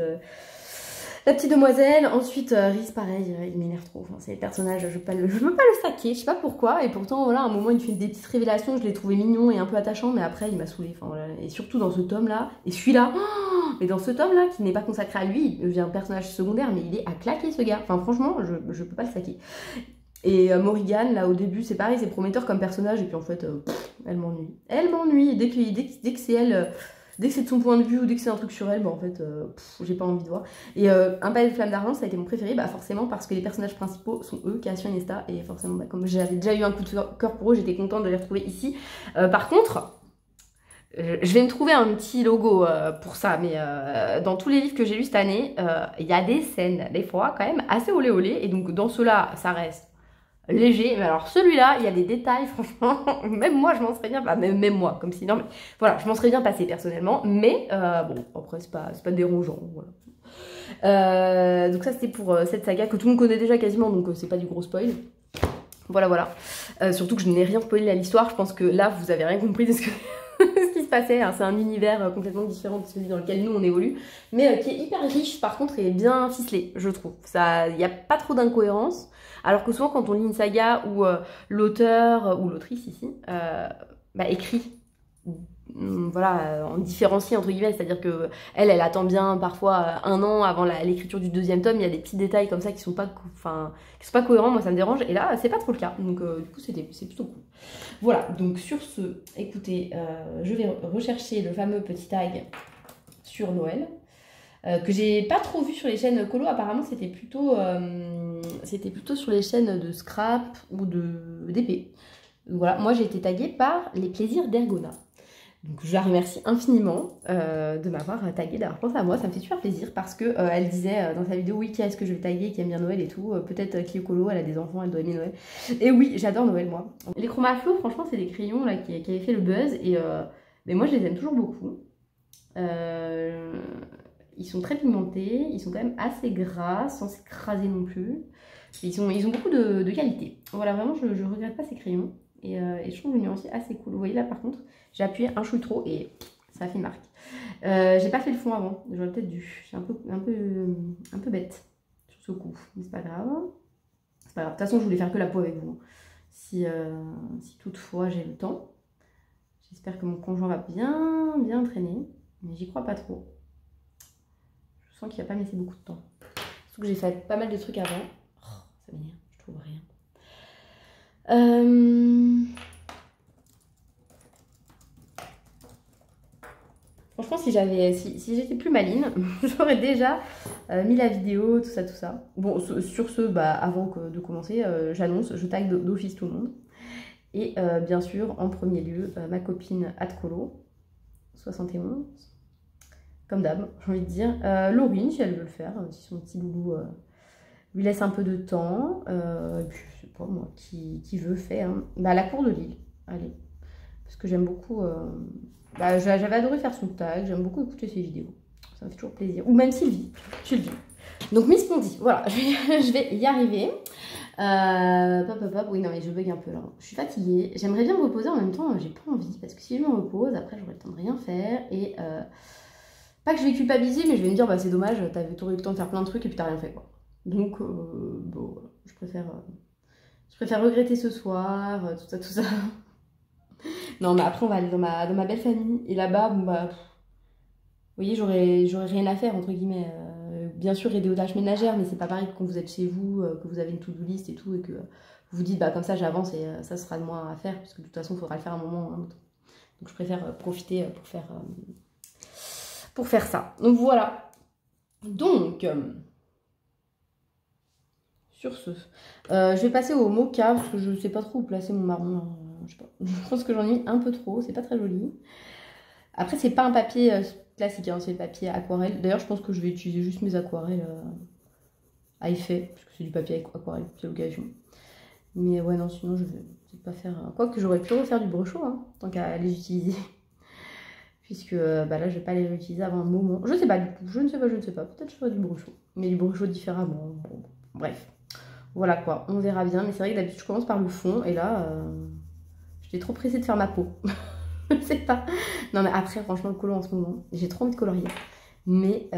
S1: la petite demoiselle. Ensuite, Rhys, pareil, il m'énerve trop. Enfin, c'est les personnages, je veux pas le saquer, je sais pas pourquoi. Et pourtant, voilà, à un moment, il fait des petites révélations, je l'ai trouvé mignon et un peu attachant, mais après, il m'a saoulé. Enfin, voilà. Et surtout dans ce tome-là, et celui-là, mais dans ce tome-là, qui n'est pas consacré à lui, il devient un personnage secondaire, mais il est à claquer, ce gars. Enfin, franchement, je peux pas le saquer. Et Morrigan, là, au début, c'est pareil, c'est prometteur comme personnage, et puis en fait, elle m'ennuie. Elle m'ennuie, dès que c'est elle... Dès que c'est de son point de vue ou dès que c'est un truc sur elle, bah en fait, j'ai pas envie de voir. Et Un palais de flammes d'argent, ça a été mon préféré, bah forcément parce que les personnages principaux sont eux, Cassian et Nesta, et forcément, bah, comme j'avais déjà eu un coup de cœur pour eux, j'étais contente de les retrouver ici. Par contre, je vais me trouver un petit logo pour ça, mais dans tous les livres que j'ai lus cette année, il y a des scènes, des fois, quand même, assez olé olé, et donc dans ceux-là, ça reste léger, mais alors celui-là, il y a des détails, franchement, même moi je m'en serais bien, même moi, comme si, non mais, voilà, je m'en serais bien passé personnellement, mais bon, après c'est pas dérangeant, voilà. Donc ça c'était pour cette saga que tout le monde connaît déjà quasiment, donc c'est pas du gros spoil. Voilà. Surtout que je n'ai rien spoilé à l'histoire, je pense que là vous avez rien compris de ce que ce qui se passait. Hein. C'est un univers complètement différent de celui dans lequel nous on évolue, mais qui est hyper riche par contre et bien ficelé, je trouve. Il n'y a pas trop d'incohérences, alors que souvent quand on lit une saga où l'auteur ou l'autrice ici écrit voilà, en différencié entre guillemets, c'est-à-dire que elle attend bien parfois un an avant l'écriture du deuxième tome, il y a des petits détails comme ça qui sont pas cohérents, moi ça me dérange, et là c'est pas trop le cas, donc du coup c'est plutôt cool. Voilà, donc sur ce, écoutez, je vais rechercher le fameux petit tag sur Noël, que j'ai pas trop vu sur les chaînes colo, apparemment c'était plutôt sur les chaînes de Scrap ou d'épée. Voilà, moi j'ai été taguée par les plaisirs d'Ergona. Donc je la remercie infiniment de m'avoir taguée, d'avoir pensé à moi, ça me fait super plaisir parce que elle disait dans sa vidéo, oui, qui est-ce que je vais taguer, qui aime bien Noël et tout, peut-être Clio Colo, elle a des enfants, elle doit aimer Noël. Et oui, j'adore Noël moi. Les Chromaflo, franchement, c'est des crayons là qui avaient fait le buzz et mais moi je les aime toujours beaucoup. Ils sont très pigmentés, ils sont quand même assez gras, sans s'écraser non plus. Ils ont beaucoup de qualité. Voilà, vraiment, je regrette pas ces crayons. Et je trouve le nuancier assez cool. Vous voyez là par contre, j'ai appuyé un chouille trop et ça a fait une marque. J'ai pas fait le fond avant, j'aurais peut-être dû. Je suis un peu bête sur ce coup, mais c'est pas grave. C'est pas grave. De toute façon, je voulais faire que la peau avec vous. Si toutefois j'ai le temps. J'espère que mon conjoint va bien traîner, mais j'y crois pas trop. Je sens qu'il va pas me laisser beaucoup de temps. Surtout que j'ai fait pas mal de trucs avant. Oh, ça m'énerve, je trouve rien. Franchement, si j'étais plus maline, j'aurais déjà mis la vidéo, tout ça. Bon, sur ce, avant de commencer, j'annonce, je tag d'office tout le monde. Et bien sûr, en premier lieu, ma copine Atcolo, 71, comme d'hab, j'ai envie de dire. Laurine, si elle veut le faire, si son petit loulou lui laisse un peu de temps. Et puis, je sais pas moi, qui veut faire. Hein. La cour de Lille, allez. Parce que j'aime beaucoup. J'avais adoré faire son tag, j'aime beaucoup écouter ses vidéos. Ça me fait toujours plaisir. Ou même Sylvie. Donc, Miss Pondy, voilà, je vais y arriver. Oui, non, mais je bug un peu là. Je suis fatiguée. J'aimerais bien me reposer en même temps, j'ai pas envie. Parce que si je me repose, après, j'aurai le temps de rien faire. Et pas que je vais culpabiliser, mais je vais me dire, c'est dommage, t'aurais eu le temps de faire plein de trucs et puis t'as rien fait, quoi. Donc, bon, je préfère regretter ce soir, tout ça. Non, mais après, on va aller dans ma belle famille. Et là-bas, vous voyez, j'aurais rien à faire, entre guillemets. Bien sûr, aider aux tâches ménagères, mais c'est pas pareil que quand vous êtes chez vous, que vous avez une to-do list et tout, et que vous vous dites, comme ça, j'avance et ça sera de moi à faire, parce que de toute façon, il faudra le faire un moment ou un autre. Donc, je préfère profiter pour faire ça. Donc, voilà. Donc... sur ce, je vais passer au mocha parce que je sais pas trop où placer mon marron. Je sais pas. Je pense que j'en ai mis un peu trop, c'est pas très joli. Après, c'est pas un papier classique, hein, c'est le papier aquarelle. D'ailleurs, je pense que je vais utiliser juste mes aquarelles à effet, parce que c'est du papier aquarelle, c'est l'occasion. Mais ouais, non, sinon je vais peut-être pas faire. Quoique j'aurais pu refaire du brochot, hein, tant qu'à les utiliser. Puisque là, je vais pas les réutiliser avant un moment. Je sais pas du coup, je ne sais pas. Peut-être je ferai du brochot, mais du brochot différemment. Bon, bref. Voilà quoi, on verra bien. Mais c'est vrai que d'habitude, je commence par le fond. Et là, j'étais trop pressée de faire ma peau. Je sais pas. Non, mais après, franchement, le colo en ce moment, j'ai trop envie de colorier. Mais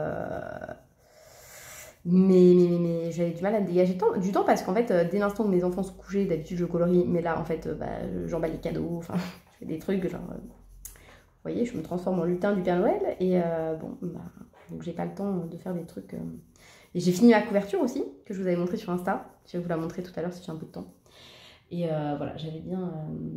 S1: j'avais du mal à me dégager du temps parce qu'en fait, dès l'instant où mes enfants sont couchés, d'habitude, je colorie. Mais là, en fait, j'emballe les cadeaux. Enfin, je fais des trucs genre... vous voyez, je me transforme en lutin du Père Noël. Et donc, j'ai pas le temps de faire des trucs... Et j'ai fini ma couverture aussi, que je vous avais montré sur Insta. Je vais vous la montrer tout à l'heure si j'ai un peu de temps. Et voilà, j'avais bien...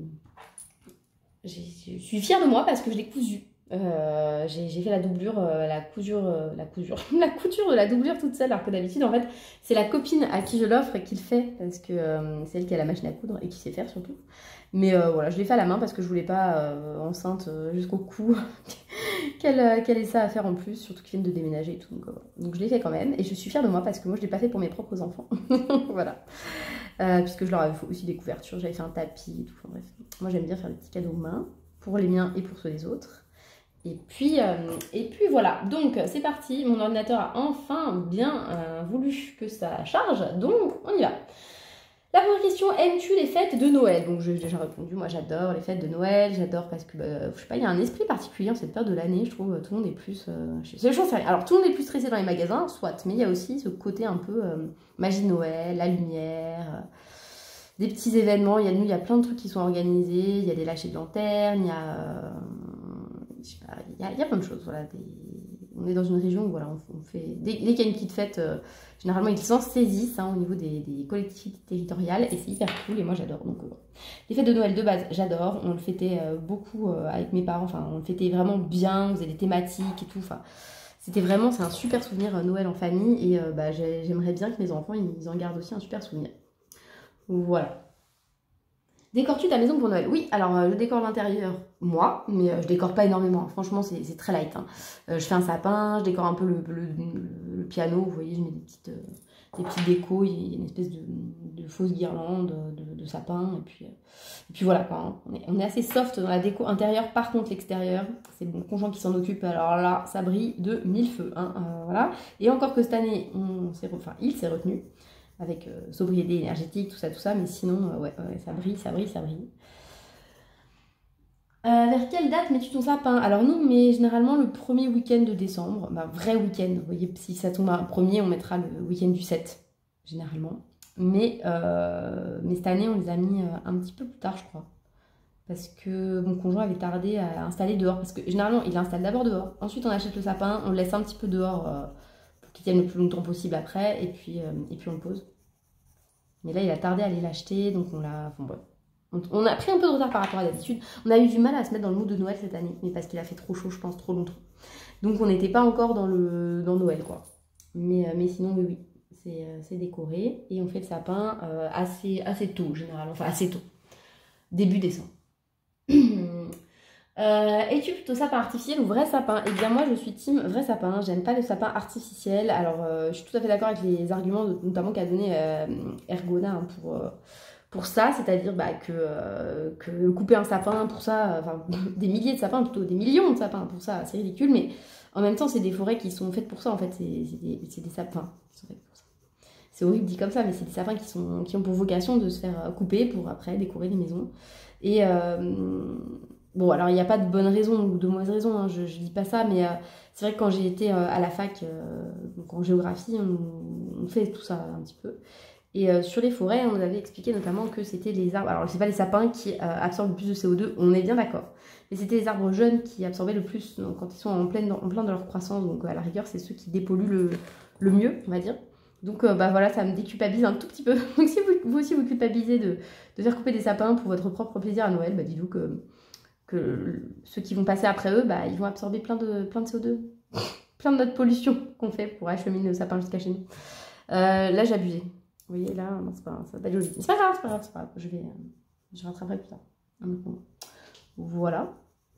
S1: Je suis fière de moi parce que je l'ai cousu. J'ai fait la doublure, la couture de la doublure toute seule. Alors que d'habitude, en fait, c'est la copine à qui je l'offre et qui le fait. Parce que c'est elle qui a la machine à coudre et qui sait faire surtout. Mais voilà, je l'ai fait à la main parce que je voulais pas, enceinte jusqu'au cou, qu'elle ait ça à faire en plus, surtout qu'ils viennent de déménager et tout. Donc je l'ai fait quand même et je suis fière de moi parce que moi je l'ai pas fait pour mes propres enfants. Voilà. Puisque je leur avais fait aussi des couvertures, j'avais fait un tapis et tout. Enfin, bref, moi j'aime bien faire des petits cadeaux main pour les miens et pour ceux des autres. Et puis voilà, donc c'est parti, mon ordinateur a enfin bien voulu que ça charge, donc on y va. La première question, aimes-tu les fêtes de Noël? Donc j'ai déjà répondu, moi j'adore les fêtes de Noël, j'adore parce que, je sais pas, il y a un esprit particulier en cette période de l'année, je trouve, tout le monde est plus... c'est j'en sais rien. Alors tout le monde est plus stressé dans les magasins, soit, mais il y a aussi ce côté un peu magie de Noël, la lumière, des petits événements, il y a plein de trucs qui sont organisés, il y a des lâchers de lanternes, il y a... je sais pas, il y a plein de choses, voilà, on est dans une région où voilà, on fait... Dès qu'il y a une petite fête... généralement, ils s'en saisissent au niveau des collectivités territoriales et c'est hyper cool et moi j'adore. Donc, les fêtes de Noël de base, j'adore. On le fêtait beaucoup avec mes parents. Enfin, on le fêtait vraiment bien. On faisait des thématiques et tout. Enfin, c'était vraiment, c'est un super souvenir Noël en famille et j'aimerais bien que mes enfants ils en gardent aussi un super souvenir. Voilà. Décores-tu ta maison pour Noël? Oui, alors je décore l'intérieur, moi, mais je décore pas énormément. Franchement, c'est très light. Hein. Je fais un sapin, je décore un peu le piano. Vous voyez, je mets des petites décos. Il y a une espèce de fausse guirlande de sapin. Et puis voilà, quoi, hein. On est assez soft dans la déco intérieure. Par contre, l'extérieur, c'est mon conjoint qui s'en occupe. Alors là, ça brille de mille feux. Hein, voilà. Et encore que cette année, il s'est retenu. Avec sobriété énergétique, tout ça, mais sinon, ouais, ça brille. Vers quelle date mets-tu ton sapin? Alors nous, mais généralement le premier week-end de décembre, vrai week-end, vous voyez, si ça tombe un premier, on mettra le week-end du 7, généralement. Mais cette année, on les a mis un petit peu plus tard, je crois. Parce que mon conjoint avait tardé à installer dehors, parce que généralement, il l'installe d'abord dehors. Ensuite, on achète le sapin, on le laisse un petit peu dehors pour qu'il tienne le plus longtemps possible après, et puis on le pose. Mais là, il a tardé à aller l'acheter, donc on l'a... Enfin, bon. On a pris un peu de retard par rapport à d'habitude. On a eu du mal à se mettre dans le mood de Noël cette année, mais parce qu'il a fait trop chaud, je pense, trop longtemps. Donc on n'était pas encore dans Noël, quoi. Mais sinon, oui, c'est décoré. Et on fait le sapin assez tôt, généralement. Enfin, assez tôt. Début décembre. Es-tu plutôt sapin artificiel ou vrai sapin? Eh bien moi je suis team vrai sapin, j'aime pas le sapin artificiel. Alors je suis tout à fait d'accord avec les arguments notamment qu'a donné Ergona hein, pour ça, c'est-à-dire que couper un sapin pour ça, enfin des milliers de sapins plutôt, des millions de sapins pour ça, c'est ridicule, mais en même temps c'est des forêts qui sont faites pour ça en fait, c'est des sapins qui sont faits pour ça. C'est horrible dit comme ça, mais c'est des sapins qui ont pour vocation de se faire couper pour après décorer les maisons. Et bon, alors il n'y a pas de bonne raison ou de mauvaise raison, hein, je dis pas ça, mais c'est vrai que quand j'ai été à la fac, donc en géographie, on fait tout ça un petit peu. Et sur les forêts, on nous avait expliqué notamment que c'était les arbres, alors c'est pas les sapins qui absorbent le plus de CO2, on est bien d'accord, mais c'était les arbres jeunes qui absorbaient le plus donc, quand ils sont en plein de leur croissance, donc à la rigueur, c'est ceux qui dépolluent le mieux, on va dire. Donc voilà, ça me déculpabilise un tout petit peu. Donc si vous aussi vous culpabilisez de faire couper des sapins pour votre propre plaisir à Noël, dis-vous que ceux qui vont passer après eux, ils vont absorber plein de CO2, plein de notre pollution qu'on fait pour acheminer nos sapins jusqu'à chez nous. Là, j'ai abusé. Vous voyez, là, non, ça va pas être joli. C'est pas grave. Je rattraperai plus tard. Voilà.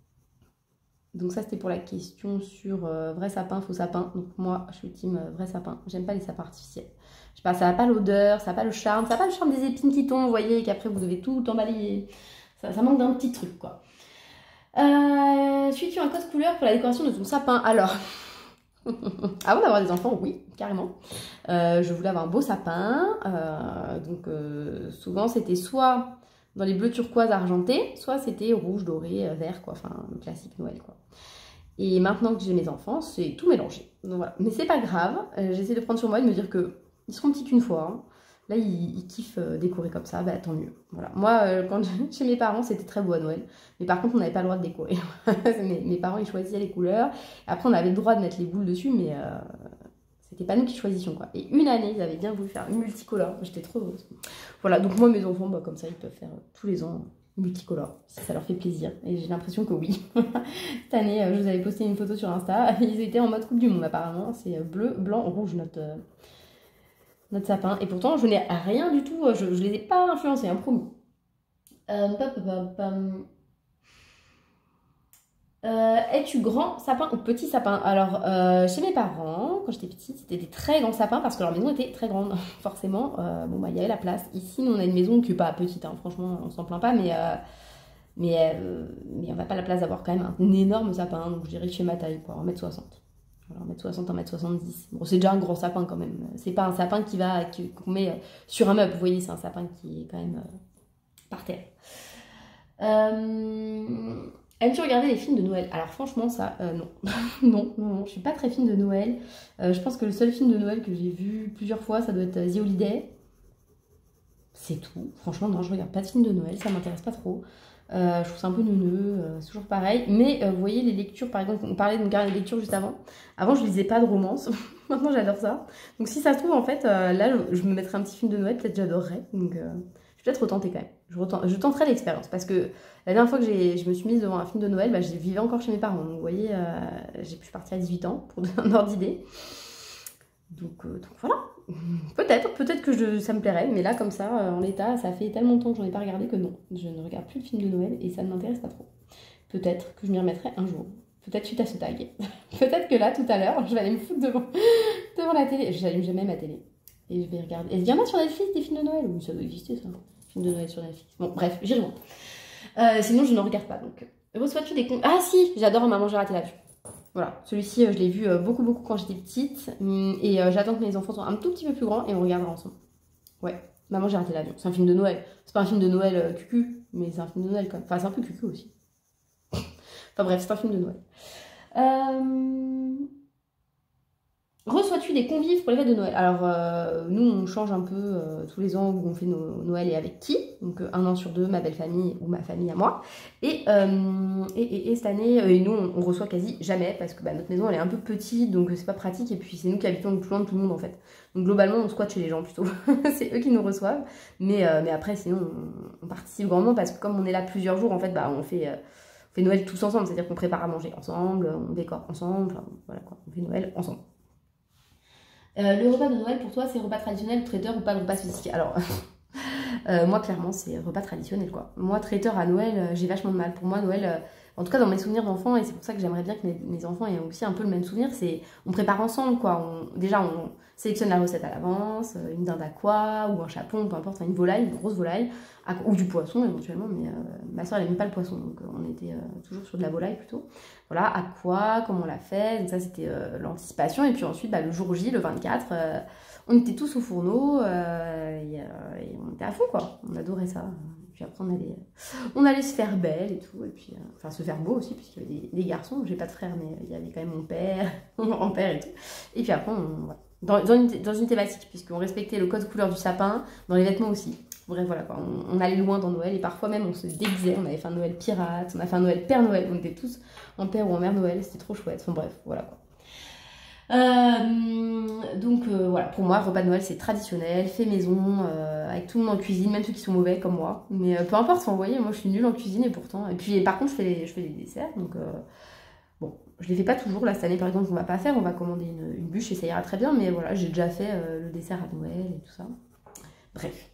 S1: Donc ça, c'était pour la question sur vrai sapin, faux sapin. Donc moi, je suis team vrai sapin. J'aime pas les sapins artificiels. Je sais pas, ça n'a pas l'odeur, ça n'a pas le charme. Ça n'a pas le charme des épines qui tombent, vous voyez, et qu'après, vous devez tout emballer. Ça manque d'un petit truc, quoi. Suis-tu un code couleur pour la décoration de ton sapin? Alors, avant d'avoir des enfants, oui, carrément. Je voulais avoir un beau sapin. Donc, souvent, c'était soit dans les bleus turquoise argentés, soit c'était rouge, doré, vert, quoi. Enfin, le classique Noël, quoi. Et maintenant que j'ai mes enfants, c'est tout mélangé. Donc, voilà. Mais c'est pas grave. J'essaie de prendre sur moi et de me dire que ils seront petits qu'une fois. Hein. Là, ils kiffent décorer comme ça, tant mieux. Voilà. Moi, chez mes parents, c'était très beau à Noël. Mais par contre, on n'avait pas le droit de décorer. mes parents, ils choisissaient les couleurs. Après, on avait le droit de mettre les boules dessus, mais c'était pas nous qui choisissions, quoi. Et une année, ils avaient bien voulu faire une multicolore. J'étais trop heureuse. Voilà, donc moi, mes enfants, comme ça, ils peuvent faire tous les ans multicolore, si ça leur fait plaisir. Et j'ai l'impression que oui. Cette année, je vous avais posté une photo sur Insta. Ils étaient en mode Coupe du Monde, apparemment. C'est bleu, blanc, rouge, notre sapin. Et pourtant, je n'ai rien du tout. Je les ai pas influencés, hein, promis. Es-tu grand sapin ou petit sapin? Alors, chez mes parents, quand j'étais petite, c'était des très grands sapins parce que leur maison était très grande, forcément. Il y avait la place. Ici, nous, on a une maison qui n'est pas petite, hein, franchement, on s'en plaint pas, mais on n'a pas la place d'avoir quand même un énorme sapin. Donc, je dirais chez ma taille, quoi, 1m60. voilà, 1m60, 1m70. Bon, c'est déjà un grand sapin quand même. C'est pas un sapin qu'on met sur un meuble, vous voyez, c'est un sapin qui est quand même par terre. Aimes-tu regarder les films de Noël? Alors franchement, ça, non. non, je suis pas très film de Noël. Je pense que le seul film de Noël que j'ai vu plusieurs fois, ça doit être The Holiday. C'est tout. Franchement, non, je regarde pas de film de Noël, ça m'intéresse pas trop. Je trouve ça un peu neuneux, c'est toujours pareil. Mais vous voyez, les lectures, par exemple, on parlait de mon carnet de lecture juste avant. Avant, je lisais pas de romance. Maintenant, j'adore ça. Donc, si ça se trouve, en fait, là, je me mettrais un petit film de Noël, peut-être j'adorerais. Donc, je vais peut-être retenter quand même. Je tenterai l'expérience parce que la dernière fois que je me suis mise devant un film de Noël, bah, je vivais encore chez mes parents. Donc, vous voyez, j'ai pu partir à 18 ans pour donner un ordre d'idée. Donc voilà. Peut-être que ça me plairait, mais là, comme ça, en l'état, ça fait tellement de temps que j'en ai pas regardé que non. Je ne regarde plus de films de Noël et ça ne m'intéresse pas trop. Peut-être que je m'y remettrai un jour. Peut-être suite à ce tag. Peut-être que là, tout à l'heure, je vais aller me foutre devant la télé. Je n'allume jamais ma télé. Et je vais regarder. Il y en a sur Netflix des films de Noël? Oui, ça doit exister, ça. Films de Noël sur Netflix. Bon, bref, j'y reviens. Sinon, je ne regarde pas, donc. Reçois-tu des comptes? Ah si, j'adore Maman, j'ai raté l'avion. Voilà, celui-ci, je l'ai vu beaucoup quand j'étais petite. Et j'attends que mes enfants soient un tout petit peu plus grands et on regardera ensemble. Ouais, Maman, j'ai raté l'avion. C'est un film de Noël. C'est pas un film de Noël cucu, mais c'est un film de Noël quand même. Enfin, c'est un peu cucu aussi. Enfin bref, c'est un film de Noël. Reçois-tu des convives pour les fêtes de Noël? Alors, nous, on change un peu tous les ans où on fait nos Noël et avec qui. Donc, un an sur deux, ma belle famille ou ma famille à moi. Et cette année, nous, on reçoit quasi jamais parce que notre maison, elle est un peu petite, donc c'est pas pratique. Et puis, c'est nous qui habitons le plus loin de tout le monde, en fait. Donc, globalement, on squatte chez les gens plutôt. C'est eux qui nous reçoivent. Mais après, sinon, on participe grandement parce que comme on est là plusieurs jours, en fait, on fait Noël tous ensemble. C'est-à-dire qu'on prépare à manger ensemble, on décore ensemble. Enfin, voilà quoi, on fait Noël ensemble. Le repas de Noël, pour toi, c'est repas traditionnel, traiteur ou pas de repas spécifique? Alors, moi, clairement, c'est repas traditionnel, quoi. Moi, traiteur à Noël, j'ai vachement de mal. Pour moi, Noël, en tout cas dans mes souvenirs d'enfant, et c'est pour ça que j'aimerais bien que mes enfants aient aussi un peu le même souvenir, c'est on prépare ensemble, quoi. Déjà, on sélectionne la recette à l'avance, une dinde à quoi, ou un chapon, peu importe, une volaille, une grosse volaille, ou du poisson éventuellement, mais ma soeur, elle n'aime pas le poisson, donc on était toujours sur de la volaille plutôt. Voilà, à quoi, comment on l'a fait, donc ça c'était l'anticipation, et puis ensuite, le jour J, le 24, on était tous au fourneau, et on était à fond, quoi. On adorait ça. Puis après, on allait se faire belle et tout, et puis, enfin, se faire beau aussi, puisqu'il y avait des garçons. J'ai pas de frère, mais il y avait quand même mon père, mon grand-père et tout. Et puis après, voilà. dans une thématique, puisqu'on respectait le code couleur du sapin, dans les vêtements aussi. Bref, voilà quoi, on allait loin dans Noël, et parfois même on se déguisait, on avait fait un Noël pirate, on a fait un Noël Père Noël, on était tous en Père ou en Mère Noël, c'était trop chouette, enfin bref, voilà quoi. Donc voilà, pour moi, repas de Noël c'est traditionnel, fait maison, avec tout le monde en cuisine, même ceux qui sont mauvais comme moi. Mais peu importe, vous voyez, moi je suis nulle en cuisine et pourtant. Et puis par contre, je fais des desserts, donc bon, je les fais pas toujours. Là, cette année par exemple, on va pas faire, on va commander une bûche et ça ira très bien, mais voilà, j'ai déjà fait le dessert à Noël et tout ça. Bref.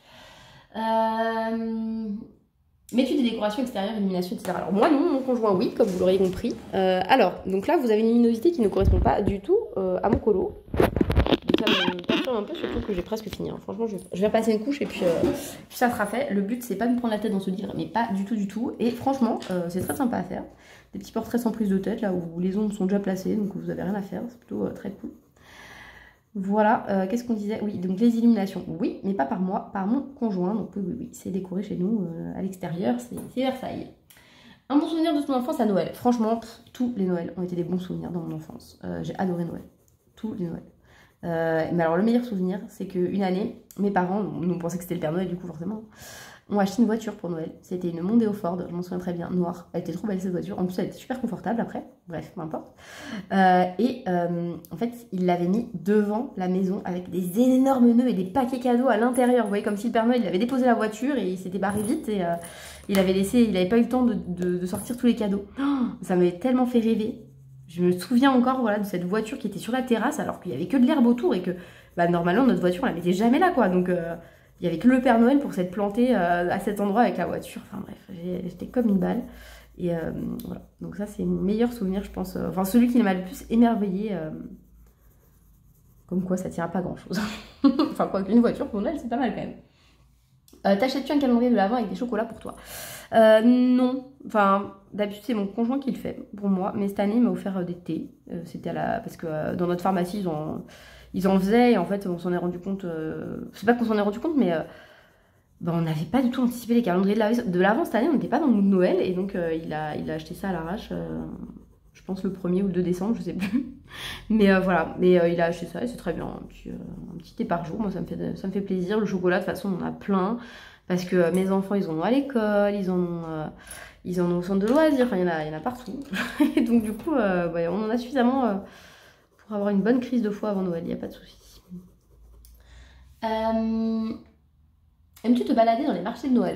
S1: Mets-tu des décorations extérieures, illumination, etc. Alors moi non, mon conjoint oui, comme vous l'aurez compris. Alors, donc là vous avez une luminosité qui ne correspond pas du tout à mon colo. Donc ça me perturbe un peu, surtout que j'ai presque fini. Hein. Franchement, je vais passer une couche et puis ça sera fait. Le but c'est pas de me prendre la tête dans ce livre, mais pas du tout. Et franchement, c'est très sympa à faire. Des petits portraits sans prise de tête, là où les ondes sont déjà placées, donc vous avez rien à faire. C'est plutôt très cool. Voilà, qu'est-ce qu'on disait? Oui, donc les illuminations, oui, mais pas par moi, par mon conjoint. Donc oui, c'est décoré chez nous, à l'extérieur, c'est Versailles. Un bon souvenir de ton enfance à Noël. Franchement, tous les Noëls ont été des bons souvenirs dans mon enfance. J'ai adoré Noël, tous les Noëls. Mais alors le meilleur souvenir, c'est qu'une année, mes parents, nous on pensait que c'était le Père Noël du coup forcément, ont acheté une voiture pour Noël. C'était une Mondeo Ford, je m'en souviens très bien, noire. Elle était trop belle cette voiture. En plus, elle était super confortable après. Bref, peu importe. En fait, ils l'avaient mis devant la maison avec des énormes nœuds et des paquets cadeaux à l'intérieur. Vous voyez, comme si le Père Noël il avait déposé la voiture et il s'était barré vite et il n'avait pas eu le temps de sortir tous les cadeaux. Oh, ça m'avait tellement fait rêver. Je me souviens encore voilà, de cette voiture qui était sur la terrasse alors qu'il n'y avait que de l'herbe autour et que normalement notre voiture on la mettait jamais là quoi. Donc il n'y avait que le Père Noël pour s'être planté à cet endroit avec la voiture. Enfin bref, j'étais comme une balle. Et voilà, donc ça c'est mon meilleur souvenir je pense. Enfin celui qui m'a le plus émerveillé. Comme quoi ça tient à pas grand chose. Enfin quoi qu'une voiture pour Noël c'est pas mal quand même. T'achètes-tu un calendrier de l'Avent avec des chocolats pour toi? Non. Enfin, d'habitude, c'est mon conjoint qui le fait pour moi. Mais cette année, il m'a offert des thés. C'était parce que dans notre pharmacie, ils en faisaient. Et en fait, on s'en est rendu compte. C'est pas qu'on s'en est rendu compte, mais on n'avait pas du tout anticipé les calendriers de l'Avent cette année. On n'était pas dans le mood Noël. Et donc, il a acheté ça à l'arrache. Je pense le 1er ou le 2 décembre, je sais plus. Mais voilà, mais il a acheté ça et c'est très bien. Un petit thé par jour, moi ça me fait plaisir. Le chocolat, de toute façon, on en a plein. Parce que mes enfants, ils en ont à l'école, ils en ont au centre de loisirs, enfin il y en a partout. Et donc du coup, on en a suffisamment pour avoir une bonne crise de foie avant Noël, il n'y a pas de souci. Aimes-tu te balader dans les marchés de Noël?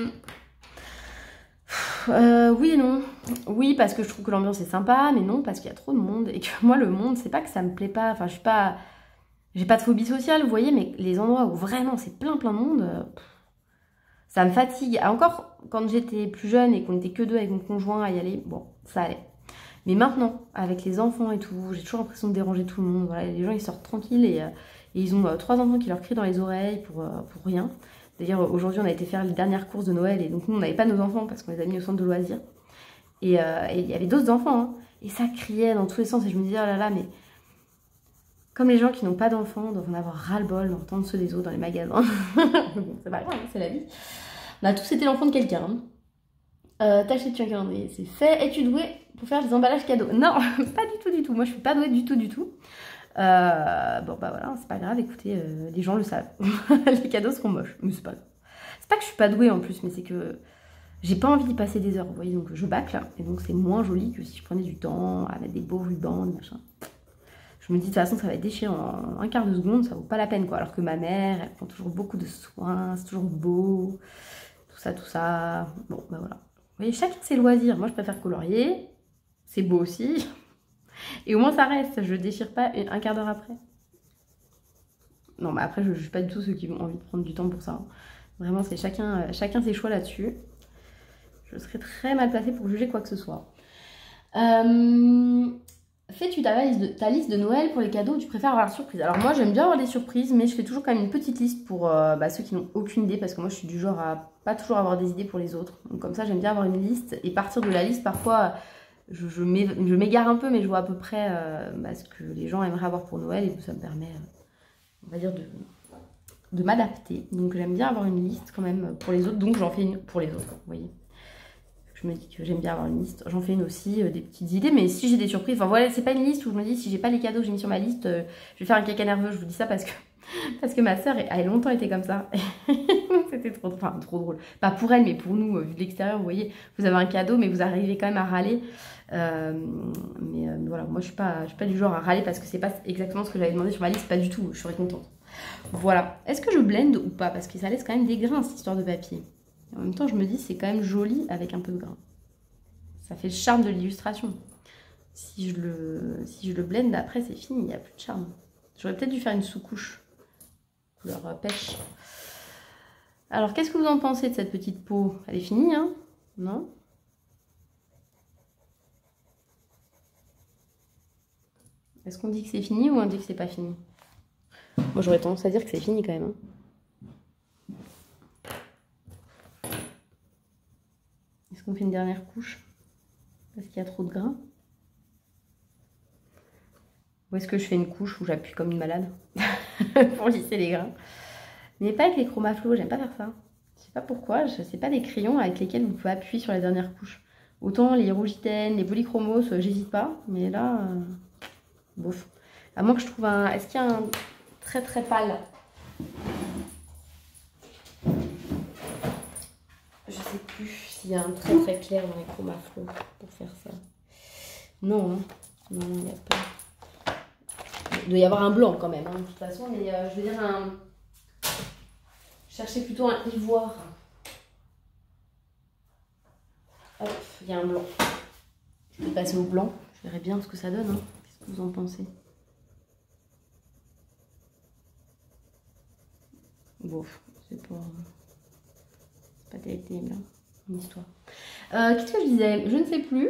S1: Oui et non. Oui, parce que je trouve que l'ambiance est sympa, mais non, parce qu'il y a trop de monde. Et que moi, le monde, c'est pas que ça me plaît pas. Enfin, j'ai pas de phobie sociale, vous voyez, mais les endroits où vraiment c'est plein de monde, ça me fatigue. Encore, quand j'étais plus jeune et qu'on était que deux avec mon conjoint à y aller, bon, ça allait. Mais maintenant, avec les enfants et tout, j'ai toujours l'impression de déranger tout le monde. Voilà, les gens, ils sortent tranquilles et ils ont 3 enfants qui leur crient dans les oreilles pour rien. D'ailleurs, aujourd'hui, on a été faire les dernières courses de Noël et donc nous, on n'avait pas nos enfants parce qu'on les a mis au centre de loisirs. Et il y avait d'autres enfants, hein, et ça criait dans tous les sens. Et je me disais, oh là là, mais comme les gens qui n'ont pas d'enfants doivent en avoir ras-le-bol d'entendre ceux des autres dans les magasins. Bon, c'est pas grave, c'est la vie. On a tous été l'enfant de quelqu'un. T'achètes-tu un calendrier? C'est fait. Es-tu douée pour faire des emballages cadeaux? Non, pas du tout, du tout. Moi, je suis pas douée du tout, du tout. Bon, bah voilà, c'est pas grave. Écoutez, les gens le savent. Les cadeaux seront moches, mais c'est pas grave. C'est pas que je suis pas douée en plus, mais c'est que j'ai pas envie d'y passer des heures, vous voyez, donc je bâcle, et donc c'est moins joli que si je prenais du temps à mettre des beaux rubans, machin. Je me dis de toute façon ça va être déchiré en un quart de seconde, ça vaut pas la peine quoi, alors que ma mère, elle prend toujours beaucoup de soins, c'est toujours beau, tout ça, bon bah voilà. Vous voyez, chacun ses loisirs, moi je préfère colorier, c'est beau aussi, et au moins ça reste, je déchire pas un quart d'heure après. Non mais après je juge pas du tout ceux qui ont envie de prendre du temps pour ça, hein. Vraiment c'est chacun ses choix là-dessus. Je serais très mal placée pour juger quoi que ce soit. Fais-tu ta liste de Noël pour les cadeaux ou tu préfères avoir la surprise? Alors moi j'aime bien avoir des surprises, mais je fais toujours quand même une petite liste pour ceux qui n'ont aucune idée, parce que moi je suis du genre à pas toujours avoir des idées pour les autres. Donc comme ça j'aime bien avoir une liste et partir de la liste. Parfois je m'égare un peu, mais je vois à peu près ce que les gens aimeraient avoir pour Noël, et ça me permet, on va dire, de m'adapter. Donc j'aime bien avoir une liste quand même pour les autres, donc j'en fais une pour les autres, vous voyez. Je me dis que j'aime bien avoir une liste. J'en fais une aussi, des petites idées, mais si j'ai des surprises, enfin voilà, c'est pas une liste où je me dis si j'ai pas les cadeaux que j'ai mis sur ma liste, je vais faire un caca nerveux. Je vous dis ça parce que ma soeur a longtemps été comme ça. C'était trop drôle. Pas pour elle, mais pour nous, vu de l'extérieur, vous voyez, vous avez un cadeau, mais vous arrivez quand même à râler. Mais voilà, moi je suis pas du genre à râler parce que c'est pas exactement ce que j'avais demandé sur ma liste, pas du tout, je serais contente. Voilà. Est-ce que je blende ou pas? Parce que ça laisse quand même des grains cette histoire de papier. En même temps, je me dis c'est quand même joli avec un peu de grain. Ça fait le charme de l'illustration. Si je le blende après, c'est fini, il n'y a plus de charme. J'aurais peut-être dû faire une sous-couche couleur pêche. Alors, qu'est-ce que vous en pensez de cette petite peau? Elle est finie, hein? Non? Est-ce qu'on dit que c'est fini ou on dit que c'est pas fini? Moi, j'aurais tendance à dire que c'est fini quand même, hein. Est-ce qu'on fait une dernière couche parce qu'il y a trop de grains? Ou est-ce que je fais une couche où j'appuie comme une malade pour lisser les grains? Mais pas avec les chromaflos, j'aime pas faire ça. Je sais pas pourquoi, c'est pas des crayons avec lesquels vous pouvez appuyer sur la dernière couche. Autant les Rougiten, les polychromos, j'hésite pas, mais là, bof. À moins que je trouve un... Est-ce qu'il y a un très très pâle? Je sais plus s'il y a un très très clair dans les chromaflos pour faire ça. Non, hein. Non, il n'y a pas. Il doit y avoir un blanc quand même, hein, de toute façon, mais je veux dire un... Cherchez plutôt un ivoire. Hop, il y a un blanc. Je vais passer au blanc, je verrai bien ce que ça donne, hein. Qu'est-ce que vous en pensez? Bon, c'est pas terrible, hein, une histoire. Qu'est-ce que je disais? Je ne sais plus.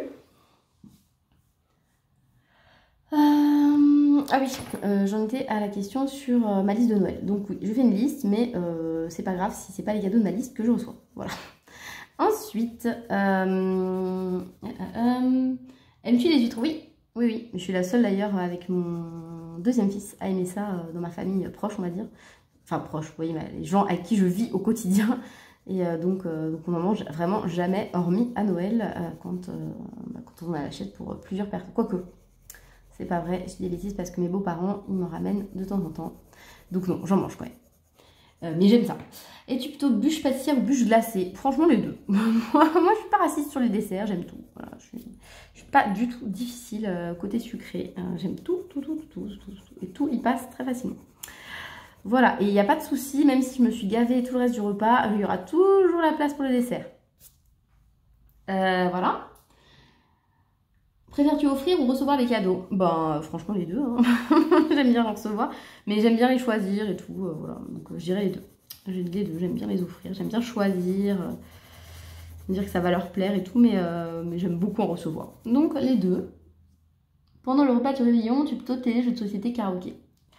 S1: Ah oui, j'en étais à la question sur ma liste de Noël. Donc oui, je fais une liste, mais c'est pas grave si c'est pas les cadeaux de ma liste que je reçois. Voilà. Ensuite, aimes-tu les huîtres? Oui, oui, oui. Je suis la seule d'ailleurs avec mon deuxième fils à aimer ça dans ma famille proche, on va dire. Enfin proche, vous voyez, les gens avec qui je vis au quotidien. Et donc on en mange vraiment jamais, hormis à Noël, quand on l'achète pour plusieurs personnes. Quoique, c'est pas vrai, je dis des bêtises parce que mes beaux-parents, ils m'en ramènent de temps en temps. Donc non, j'en mange quand même. Mais j'aime ça. Es-tu plutôt bûche pâtissière ou bûche glacée? Franchement, les deux. Moi, je suis pas raciste sur les desserts, j'aime tout. Voilà, je suis pas du tout difficile côté sucré. J'aime tout. Et tout, il passe très facilement. Voilà, et il n'y a pas de souci, même si je me suis gavée tout le reste du repas, il y aura toujours la place pour le dessert. Voilà. Préfères-tu offrir ou recevoir les cadeaux? Ben, franchement, les deux. Hein. J'aime bien en recevoir, mais j'aime bien les choisir et tout. Voilà, donc je dirais les deux. Les deux, j'aime bien les offrir, j'aime bien choisir, dire que ça va leur plaire et tout, mais j'aime beaucoup en recevoir. Donc, les deux. Pendant le repas du réveillon, tu plutôt télé, jeux de société, karaoké?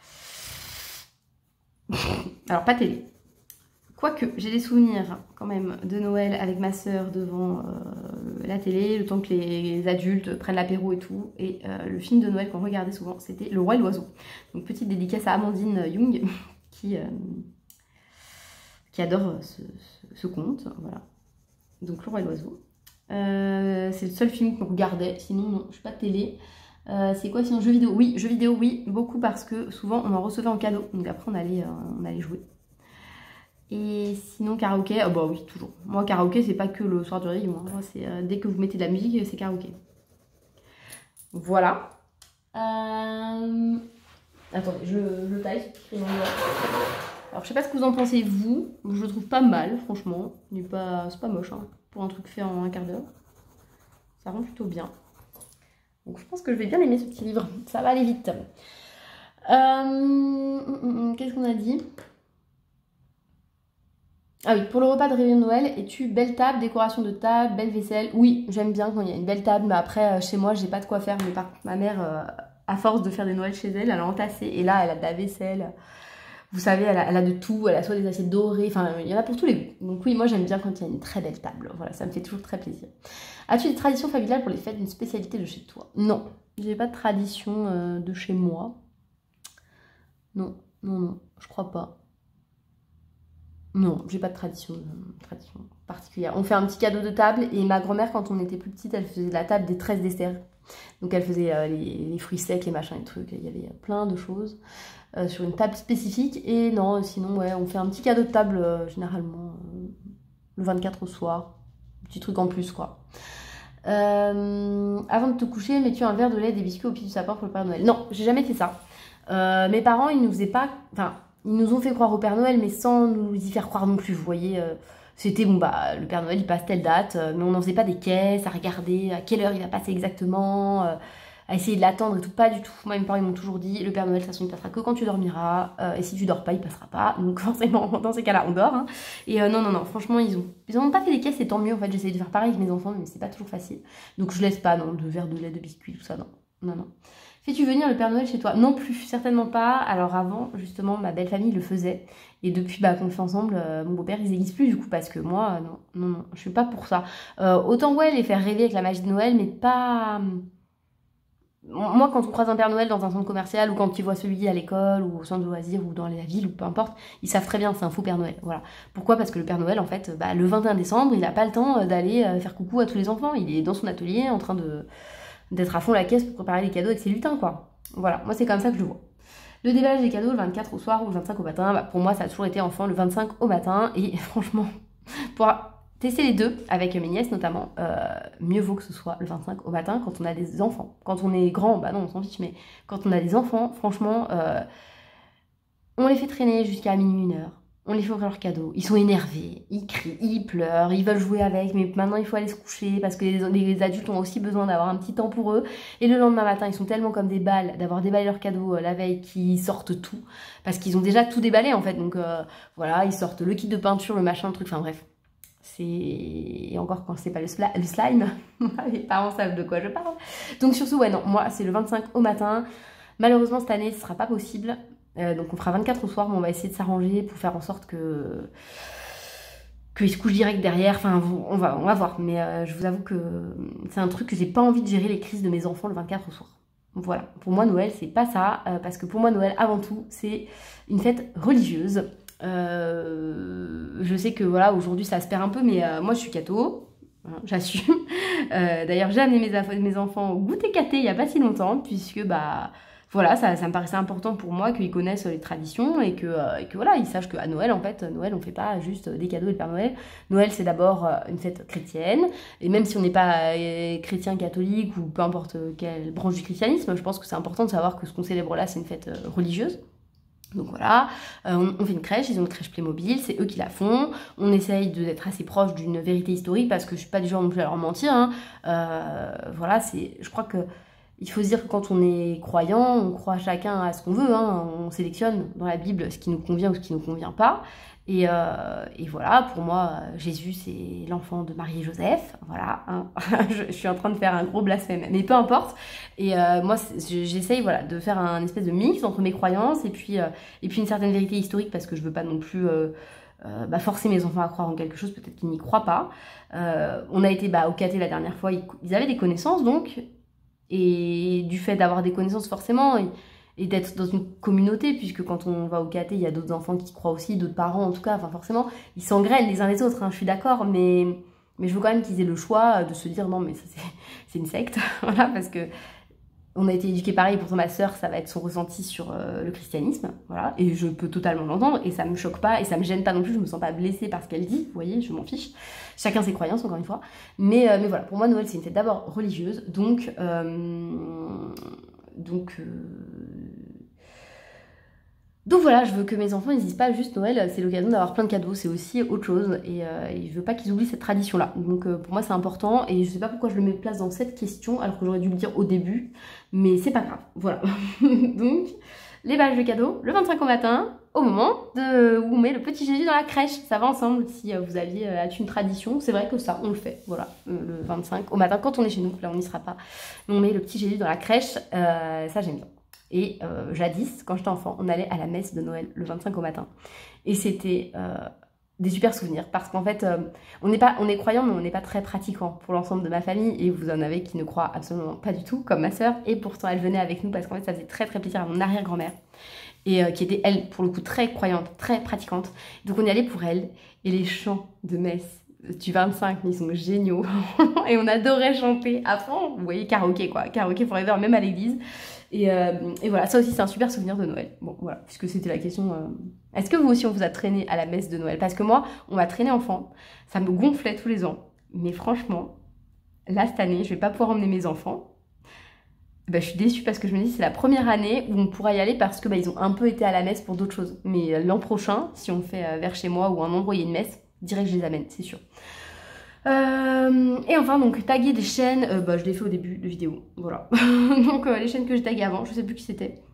S1: Alors, pas télé. Quoique, j'ai des souvenirs quand même de Noël avec ma soeur devant la télé, le temps que les adultes prennent l'apéro et tout. Et le film de Noël qu'on regardait souvent, c'était Le Roi et l'Oiseau. Donc, petite dédicace à Amandine Young qui adore ce conte. Voilà. Donc, Le Roi et l'Oiseau. C'est le seul film qu'on regardait. Sinon, non, je suis pas de télé. C'est quoi sinon? Jeux vidéo? Oui, jeux vidéo, oui, beaucoup parce que souvent on en recevait en cadeau. Donc après on allait jouer. Et sinon karaoké, bah oui, toujours. Moi karaoké c'est pas que le soir du réveillon. Moi c'est dès que vous mettez de la musique, c'est karaoké. Voilà. Attendez, je le taille. Alors je sais pas ce que vous en pensez vous. Je le trouve pas mal, franchement. C'est pas moche hein, pour un truc fait en un quart d'heure. Ça rend plutôt bien. Donc je pense que je vais bien aimer ce petit livre. Ça va aller vite. Qu'est-ce qu'on a dit? Ah oui, pour le repas de réveillon de Noël, es-tu belle table, décoration de table, belle vaisselle? Oui, j'aime bien quand il y a une belle table, mais après, chez moi, j'ai pas de quoi faire. Mais par contre, ma mère, à force de faire des Noëls chez elle, elle a entassé. Et là, elle a de la vaisselle. Vous savez, elle a de tout. Elle a soit des assiettes dorées. Enfin, il y en a pour tous les goûts. Donc oui, moi, j'aime bien quand il y a une très belle table. Voilà, ça me fait toujours très plaisir. As-tu des traditions familiales pour les fêtes d'une spécialité de chez toi? Non, j'ai pas de tradition de chez moi. Non, je crois pas. Non, j'ai pas de tradition particulière. On fait un petit cadeau de table et ma grand-mère, quand on était plus petite, elle faisait la table des 13 desserts. Donc elle faisait les fruits secs, les machins, les trucs. Il y avait plein de choses sur une table spécifique. Et non, sinon, ouais, on fait un petit cadeau de table généralement le 24 au soir. Petit truc en plus, quoi. Avant de te coucher, mets-tu un verre de lait, des biscuits au pied du sapin pour le Père Noël? Non, j'ai jamais fait ça. Mes parents, ils nous faisaient pas... Enfin, ils nous ont fait croire au Père Noël, mais sans nous y faire croire non plus, vous voyez. C'était, bon, bah, le Père Noël, il passe telle date, mais on n'en faisait pas des caisses, à regarder à quelle heure il va passer exactement, à essayer de l'attendre et tout, pas du tout. Moi, mes parents, ils m'ont toujours dit, le Père Noël, de toute façon, il passera que quand tu dormiras, et si tu dors pas, il passera pas. Donc, forcément, dans ces cas-là, on dort. Hein. Et non, franchement, ils ont pas fait des caisses, et tant mieux, en fait, j'essaie de faire pareil avec mes enfants, mais c'est pas toujours facile. Donc, je laisse pas, non, de verre de lait, de biscuits, tout ça, non. Fais-tu venir le Père Noël chez toi? Non plus, certainement pas. Alors avant, justement, ma belle famille le faisait. Et depuis qu'on le fait ensemble, mon beau-père, il n'existe plus du coup. Parce que moi, non, je suis pas pour ça. Autant, ouais, les faire rêver avec la magie de Noël, mais pas... Moi, quand on croise un Père Noël dans un centre commercial, ou quand ils voient celui à l'école, ou au centre de loisirs, ou dans la ville, ou peu importe, ils savent très bien, c'est un faux Père Noël. Voilà. Pourquoi? Parce que le Père Noël, en fait, le 21 décembre, il n'a pas le temps d'aller faire coucou à tous les enfants. Il est dans son atelier en train d'être à fond la caisse pour préparer les cadeaux avec ses lutins, quoi. Voilà, moi c'est comme ça que je le vois. Le déballage des cadeaux le 24 au soir ou le 25 au matin, pour moi ça a toujours été enfant le 25 au matin. Et franchement, pour tester les deux, avec mes nièces notamment, mieux vaut que ce soit le 25 au matin quand on a des enfants. Quand on est grand, bah non, on s'en fiche, mais quand on a des enfants, franchement, on les fait traîner jusqu'à minuit, 1h. On les fait ouvrir leurs cadeaux, ils sont énervés, ils crient, ils pleurent, ils veulent jouer avec, mais maintenant il faut aller se coucher parce que les adultes ont aussi besoin d'avoir un petit temps pour eux. Et le lendemain matin, ils sont tellement comme des balles d'avoir déballé leurs cadeaux la veille qu'ils sortent tout, parce qu'ils ont déjà tout déballé en fait. Donc voilà, ils sortent le kit de peinture, le machin, le truc, enfin bref. Et encore quand c'est pas le slime, les parents savent de quoi je parle. Donc sur ce, ouais non, moi c'est le 25 au matin. Malheureusement cette année ce sera pas possible. Donc on fera 24 au soir, mais on va essayer de s'arranger pour faire en sorte qu'il se couche direct derrière. Enfin, on va voir. Mais je vous avoue que c'est un truc que j'ai pas envie de gérer les crises de mes enfants le 24 au soir. Voilà, pour moi Noël c'est pas ça, parce que pour moi Noël avant tout c'est une fête religieuse. Je sais que voilà, aujourd'hui ça se perd un peu, mais moi je suis catho, hein, j'assume. D'ailleurs j'ai amené mes enfants au goûter cathé il y a pas si longtemps, puisque bah voilà, ça me paraissait important pour moi qu'ils connaissent les traditions et que voilà, ils sachent qu'à Noël, en fait, Noël, on fait pas juste des cadeaux et le Père Noël. Noël, c'est d'abord une fête chrétienne. Et même si on n'est pas chrétien, catholique ou peu importe quelle branche du christianisme, je pense que c'est important de savoir que ce qu'on célèbre là, c'est une fête religieuse. Donc voilà, on fait une crèche, ils ont une crèche Playmobil, c'est eux qui la font. On essaye d'être assez proche d'une vérité historique parce que je suis pas du genre non plus à leur mentir. Hein. Voilà, je crois que il faut se dire que quand on est croyant, on croit chacun à ce qu'on veut, hein. On sélectionne dans la Bible ce qui nous convient ou ce qui ne nous convient pas. Et voilà, pour moi, Jésus, c'est l'enfant de Marie et Joseph. Voilà, hein. Je suis en train de faire un gros blasphème, mais peu importe. Et moi, j'essaye voilà, de faire un espèce de mix entre mes croyances et puis une certaine vérité historique parce que je veux pas non plus forcer mes enfants à croire en quelque chose, peut-être qu'ils n'y croient pas. On a été au caté la dernière fois, ils avaient des connaissances donc. Et du fait d'avoir des connaissances forcément et d'être dans une communauté, puisque quand on va au caté, il y a d'autres enfants qui croient aussi, d'autres parents en tout cas, enfin forcément, ils s'engrènent les uns les autres, hein, je suis d'accord, mais je veux quand même qu'ils aient le choix de se dire non mais ça c'est une secte, voilà, parce que on a été éduqués pareil, pourtant ma sœur, ça va être son ressenti sur le christianisme, voilà, et je peux totalement l'entendre, et ça me choque pas, et ça me gêne pas non plus, je me sens pas blessée par ce qu'elle dit, vous voyez, je m'en fiche, chacun ses croyances, encore une fois, mais voilà, pour moi, Noël, c'est une fête d'abord religieuse, donc voilà, je veux que mes enfants ils disent pas juste Noël, c'est l'occasion d'avoir plein de cadeaux, c'est aussi autre chose et je veux pas qu'ils oublient cette tradition-là. Donc pour moi c'est important et je sais pas pourquoi je le mets place dans cette question alors que j'aurais dû le dire au début, mais c'est pas grave, voilà. Donc les bâches de cadeaux, le 25 au matin, au moment où on met le petit Jésus dans la crèche, ça va ensemble si vous aviez une tradition, c'est vrai que ça on le fait, voilà, le 25 au matin quand on est chez nous, là on n'y sera pas, on met le petit Jésus dans la crèche, ça j'aime bien. Et jadis, quand j'étais enfant, on allait à la messe de Noël le 25 au matin. Et c'était des super souvenirs. Parce qu'en fait, on est croyants, mais on n'est pas très pratiquants pour l'ensemble de ma famille. Et vous en avez qui ne croient absolument pas du tout, comme ma sœur. Et pourtant, elle venait avec nous parce qu'en fait, ça faisait très très plaisir à mon arrière-grand-mère. Et qui était, elle, pour le coup, très croyante, très pratiquante. Donc on y allait pour elle. Et les chants de messe du 25, ils sont géniaux. Et on adorait chanter à fond. Vous voyez, karaoké quoi. Karaoké forever, même à l'église. Et voilà, ça aussi c'est un super souvenir de Noël. Bon voilà, puisque c'était la question. Est-ce que vous aussi on vous a traîné à la messe de Noël? Parce que moi, on m'a traîné enfant, ça me gonflait tous les ans. Mais franchement, là cette année, je vais pas pouvoir emmener mes enfants. Je suis déçue parce que je me dis c'est la première année où on pourra y aller parce que ils ont un peu été à la messe pour d'autres choses. Mais l'an prochain, si on fait vers chez moi ou un endroit où il y a une messe, direct je les amène, c'est sûr. Et enfin donc taguer des chaînes, je l'ai fait au début de vidéo, voilà. Donc les chaînes que j'ai taguées avant, je sais plus qui c'était.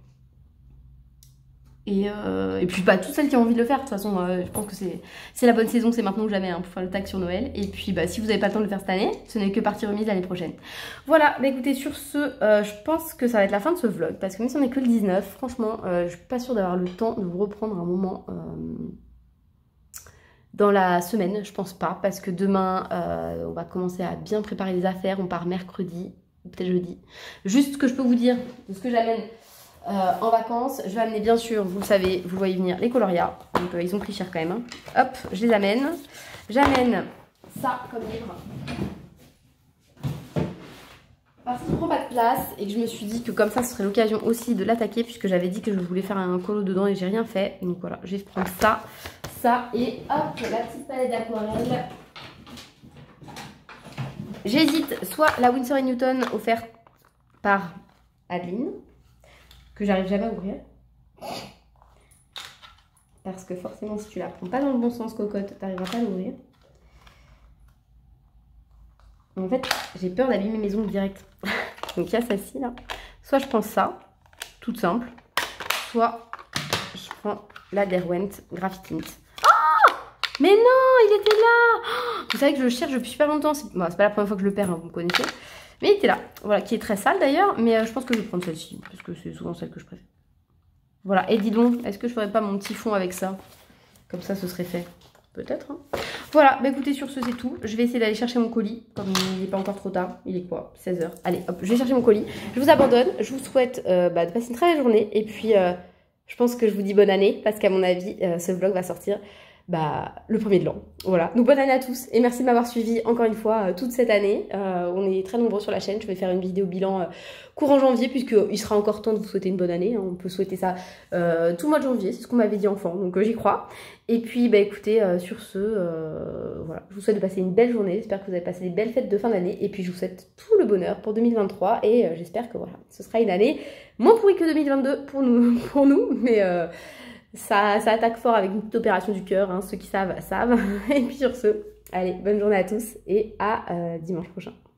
S1: Et puis toutes celles qui ont envie de le faire, de toute façon je pense que c'est la bonne saison, c'est maintenant que jamais pour faire le tag sur Noël. Et puis si vous n'avez pas le temps de le faire cette année, ce n'est que partie remise l'année prochaine. Voilà, écoutez sur ce, je pense que ça va être la fin de ce vlog, parce que même si on est que le 19, franchement je suis pas sûre d'avoir le temps de vous reprendre un moment dans la semaine, je pense pas, parce que demain, on va commencer à bien préparer les affaires, on part mercredi, peut-être jeudi. Juste ce que je peux vous dire de ce que j'amène en vacances, je vais amener bien sûr, vous le savez, vous le voyez venir, les colorias, donc ils ont pris cher quand même. Hein. Hop, je les amène. J'amène ça comme livre. Parce qu'il ne prend pas de place et que je me suis dit que comme ça, ce serait l'occasion aussi de l'attaquer, puisque j'avais dit que je voulais faire un colo dedans et j'ai rien fait. Donc voilà, je vais prendre ça. Ça et hop, la petite palette d'aquarelle. J'hésite soit la Winsor & Newton offerte par Adeline, que j'arrive jamais à ouvrir. Parce que forcément, si tu la prends pas dans le bon sens, cocotte, tu n'arriveras pas à l'ouvrir. En fait, j'ai peur d'abîmer mes ongles direct. Donc il y a celle-ci là. Soit je prends ça, toute simple. Soit je prends la Derwent Graphitint. Mais non, il était là. Vous savez que je le cherche depuis super longtemps. C'est pas la première fois que je le perds, hein, vous me connaissez. Mais il était là. Voilà, qui est très sale d'ailleurs. Mais je pense que je vais prendre celle-ci. Parce que c'est souvent celle que je préfère. Voilà, et dis donc, est-ce que je ferais pas mon petit fond avec ça? Comme ça, ce serait fait. Peut-être, hein. Voilà, bah écoutez, sur ce, c'est tout. Je vais essayer d'aller chercher mon colis, comme il n'est pas encore trop tard. Il est quoi? 16 h. Allez, hop, je vais chercher mon colis. Je vous abandonne. Je vous souhaite de passer une très belle journée. Et puis, je pense que je vous dis bonne année, parce qu'à mon avis, ce vlog va sortir le premier de l'an. Voilà, donc bonne année à tous. Et merci de m'avoir suivi encore une fois toute cette année. On est très nombreux sur la chaîne. Je vais faire une vidéo bilan courant janvier, puisqu'il sera encore temps de vous souhaiter une bonne année. On peut souhaiter ça tout le mois de janvier, c'est ce qu'on m'avait dit enfant, donc j'y crois. Et puis, bah écoutez, sur ce, voilà, je vous souhaite de passer une belle journée. J'espère que vous avez passé des belles fêtes de fin d'année. Et puis, je vous souhaite tout le bonheur pour 2023. Et j'espère que voilà, ce sera une année moins pourrie que 2022 pour nous. Mais ça attaque fort avec une petite opération du cœur. Hein. Ceux qui savent, savent. Et puis, sur ce, allez, bonne journée à tous et à dimanche prochain.